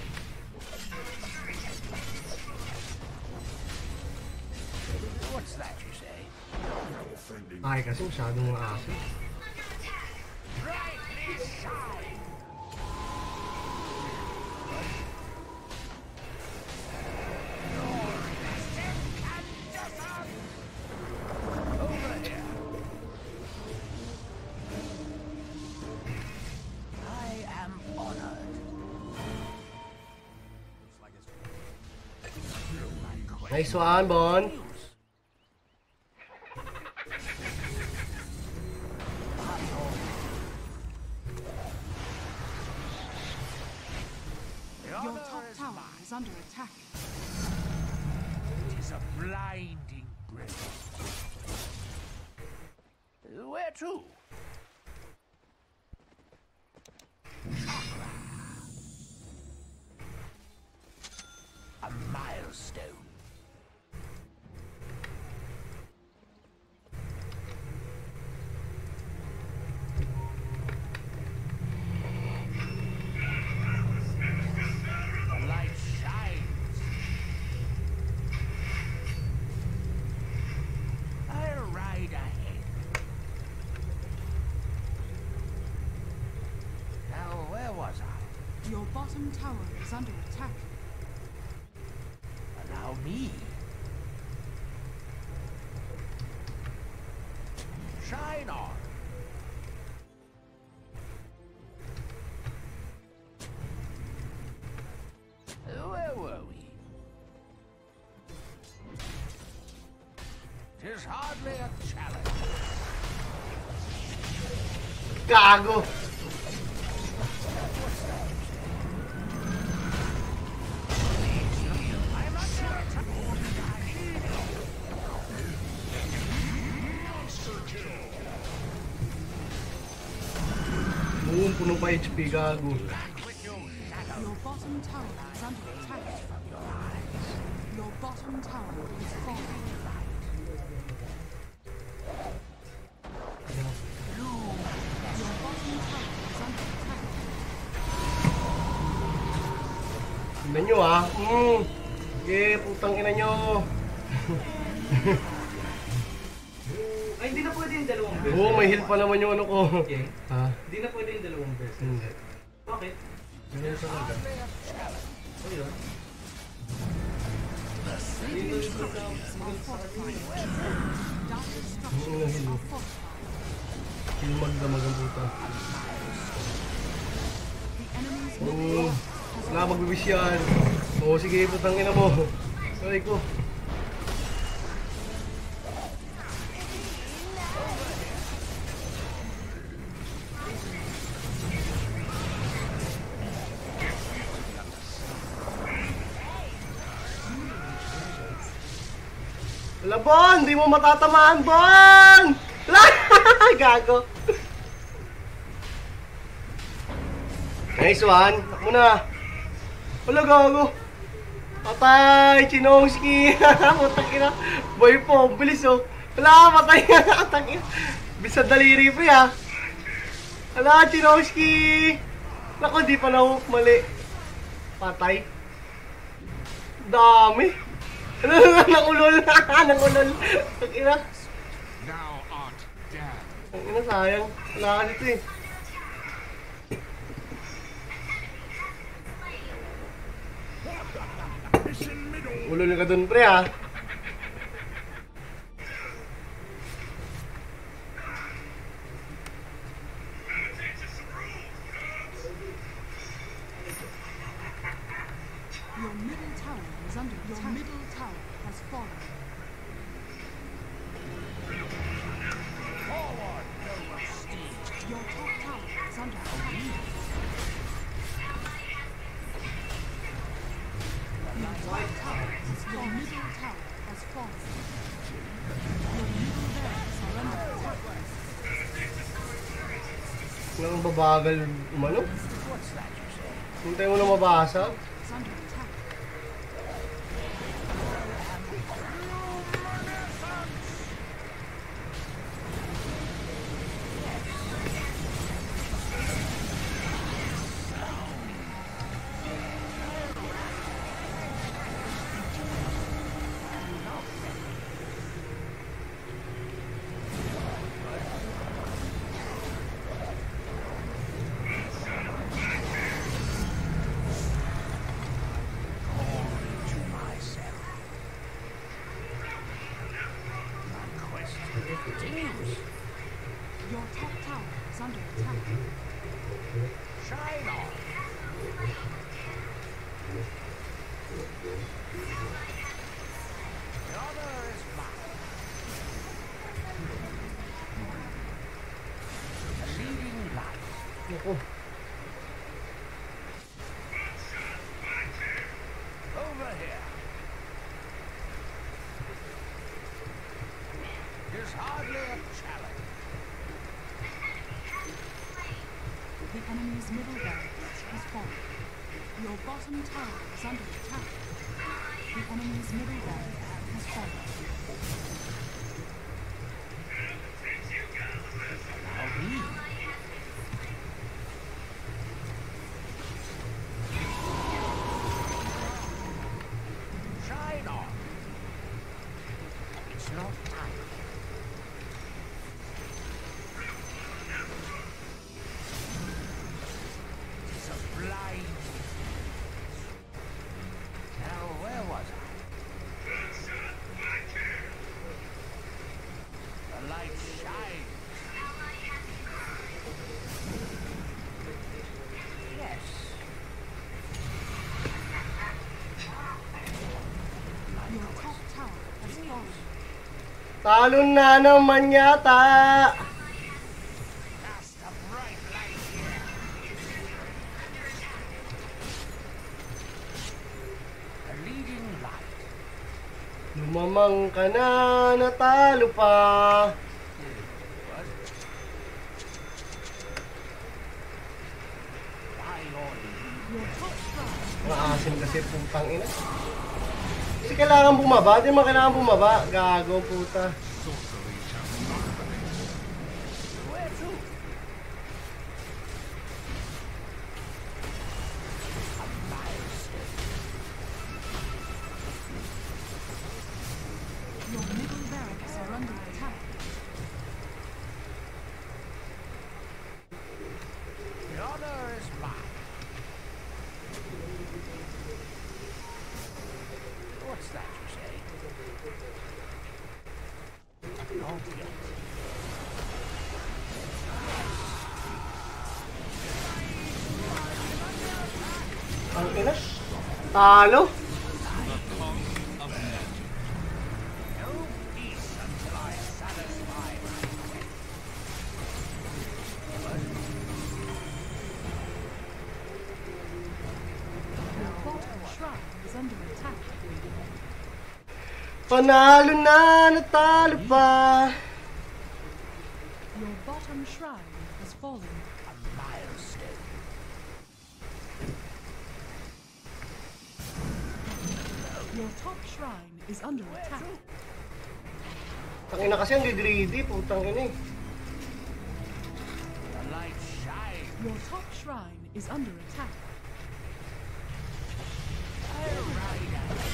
What's that you say? Ay, kasi masyadong maaso. Brightly shine. Over here. I am honored. Nice one, Bon. Your top tower is under attack. It is a blinding brilliance. Where to? Chakra. A milestone. The light shines. I'll ride ahead. Now, where was I? Your bottom tower is under attack. Allow me. Shine on. Where were we? Tis hardly a challenge. Gago! I'm under attack. Boom, puno pa H P, gago. Your bottom tower is under attack. Your bottom tower is falling. Your bottom tower is under attack. Tignan nyo ah. Mm. Okay, putang ina nyo. Ay, hindi na pwede yung dalawang verse. Oo, may heal pa naman yung ano ko. Okay. Ha? Hindi na pwede yung dalawang verse. Hindi. Bakit? Ganyan sa kaga. Ayun. Dito yung sa sa kanina. Ang ina heal. Heal magdamag ang puta. Oo. Wala magbibis yan. Oo, sige, putang ina mo. Sorry ko. Wala, Bon! Di mo matatamaan, Bon! Gago! Nice one! Takmo na! Wala, gago! Patay! Chinomsky! Putang ina! Boy po! Bilis oh! Wala! Patay! Putang ina! Bilis sa daliri pa ya! Wala! Chinomsky! Naku, di pa na-hook. Mali! Patay! Dami! Nakulol! Nakulol! Ang ina! Thou art dead. Ang ina, sayang. Wala ka dito eh. Ulol ka dun, pre ha. Your top tower is under attack. Your top tower has fallen. Your middle tower has fallen. Your middle barracks are under attack. Nang babagal umano? Hintay mo na mabasa. It's under attack. Your top tower is under attack. Shine on. The honor is mine. A leading light. Naku. Over here. There's hardly a challenge. The enemy's middle barracks has fallen. Your bottom tower is under attack. The enemy's middle barracks has fallen. Allow me. Shine on. It's not time. It's a blind. Now, where was I? The light shines. Yes. Your top tower has fallen. Talon na naman yata. Cast a bright light here. A leading light. Lumamang ka na, natalo pa. What? By your lead. Your top shrine Maasim kasi putang ina. Kasi kailangan bumaba, di mo kailangan bumaba. Gago puta. Where to? A milestone. Your middle barracks are under attack. The honor is mine. What's that you say? Not yet. Ang ina. Talo. No peace until I satisfy my quest. Your bottom shrine is under attack. Panalo na, natalo pa. Your bottom shrine has fallen. A milestone. Your top shrine is under attack. Tangina kasi ang didridi, putang ina eh. The light shines. Your top shrine is under attack. I'll ride at it.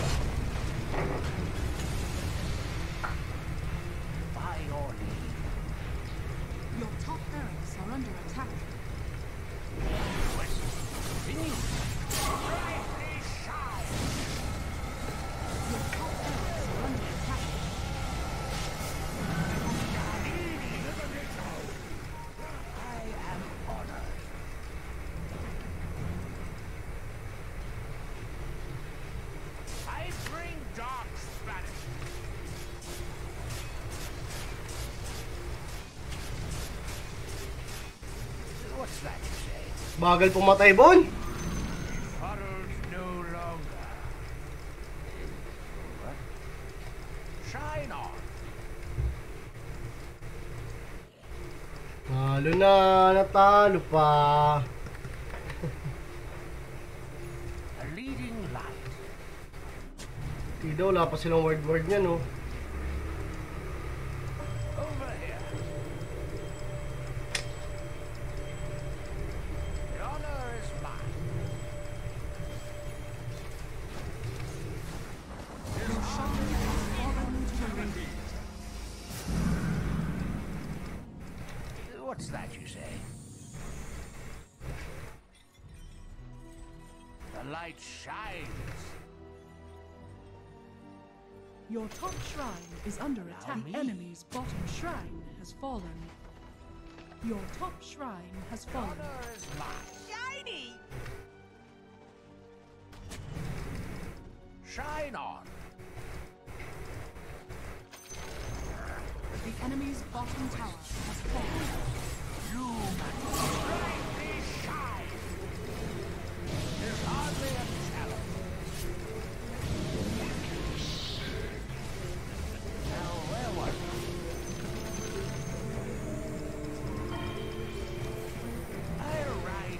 By your lead. Your top barracks are under attack. Quest continues. Brightly shine. Your top barracks are under attack. I am honored. I bring dark Spanish. What's that you say? Bagal pumatay, Bon. Puddles no longer. What? Shine on. Nalo na, natalo pa. A leading light. Tida, wala pa silang word-word niya, no? Over here. The honor is mine. Your shrine has fallen to ruin. What's that you say? The light shines. Your top shrine is under attack. me. Enemy's bottom shrine has fallen. Your top shrine has The fallen. honor is mine. Shiny. Shine on. The enemy's bottom tower has fallen. You brightly shine. There's hardly a challenge. Now, where was I? I'll ride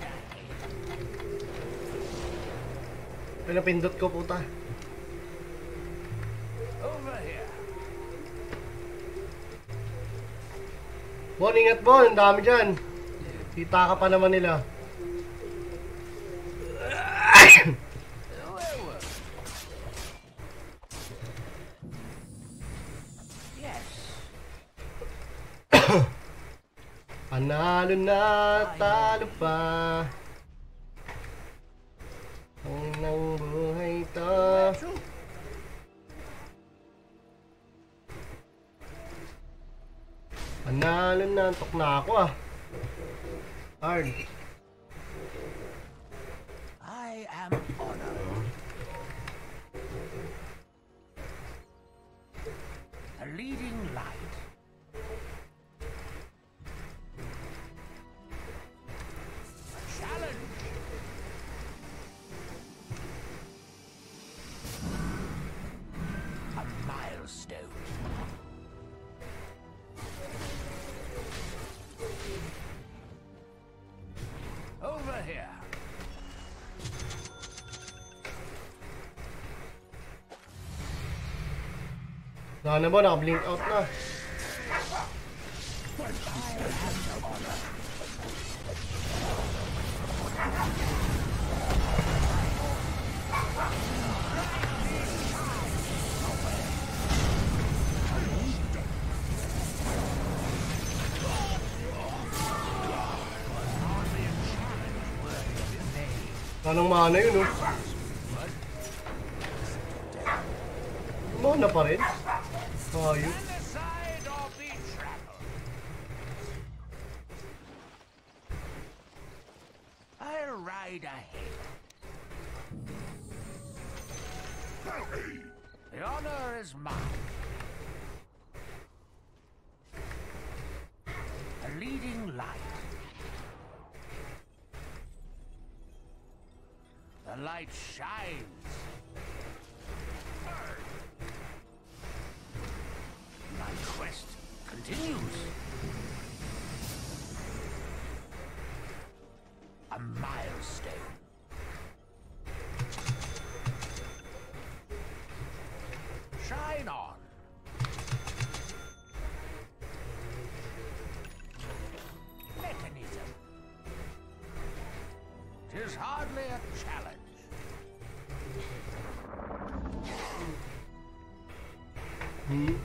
ahead. Pinapindot ko, puta. Over here. Bon, ingat, Bon. Ang dami dyan. Kita ka pa naman nila. Where were we? Yes. Panalo na, talo pa. Ang nang buhay to. True. Panalo na, antok na ako ah. Hard. I am honored. A leading light. A challenge. A milestone. Over here. Wala na ba? Naka-blink out na. Anong mana yun, oh? Mana pa rin? Ayun. Stand aside or be trampled. I'll ride ahead. The honor is mine. A leading light. The light shines. My quest continues. A milestone. Shine on. Mechanism. 'Tis hardly a challenge. Hmm?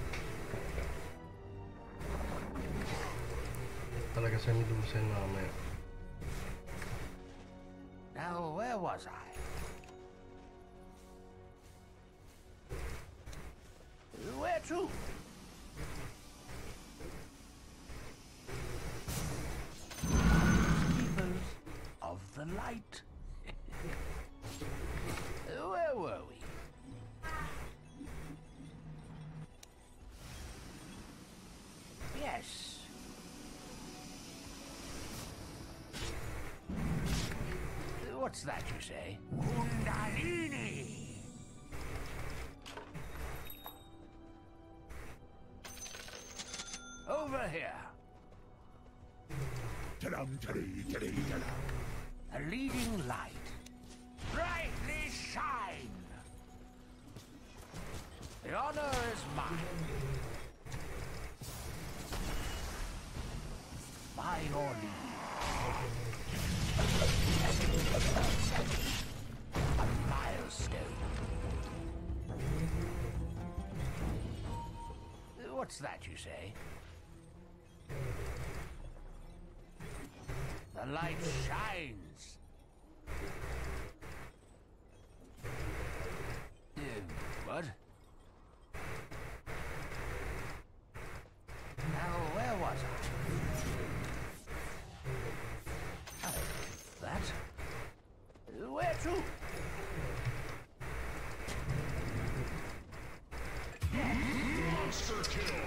Talaga sa Medusa yung mamaya. Now, where was I? Where to? Keepers of the light. Where were we? Yes. What's that you say? Kundalini! Over here. A leading light. Brightly shine! The honor is mine. By your leave. A milestone. What's that you say? The light shines. Uh, what? Now, where was I? Oh, that? Where to? Monster kill.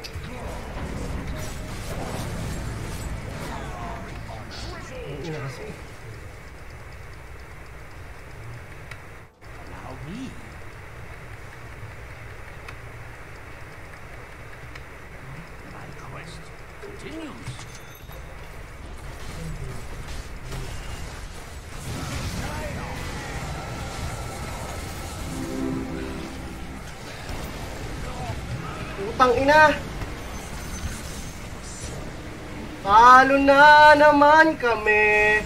Ina kasi. Allow me. My quest continues. Putang ina! Talo na naman kami!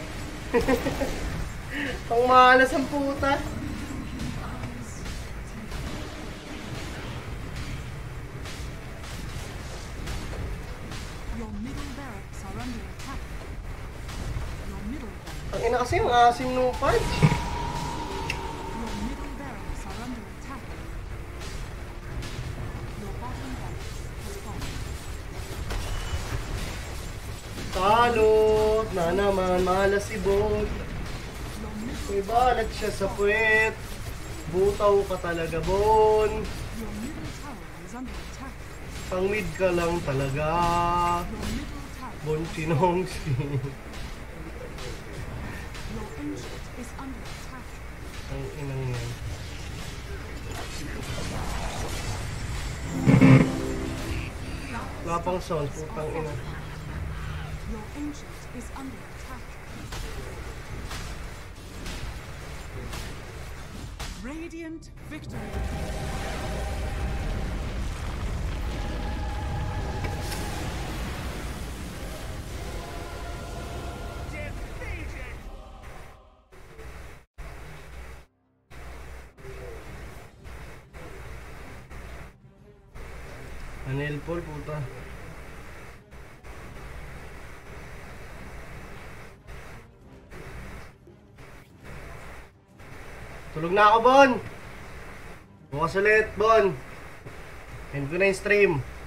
Ang malas ang puta! Your middle barracks are under attack. Your middle barracks. Ang ina kasi ang asim nung punch! Your middle barracks are under attack. Your bottom barracks has fallen. Talo na naman, malas si Bon. Your middle, May balat siya sa puwet. Butaw ka talaga, Bon. your middle tower is under attack. Pang mid ka lang talaga. Your middle tower. Bon Chinongsi. Your ancient is under attack. Ang inang yan. Wala pang sound, putang ina. Your ancient is under attack. Radiant victory. Anel Paul, puta. Tulog na ako, Bon. Bukas ulit, Bon. End ko na yung stream.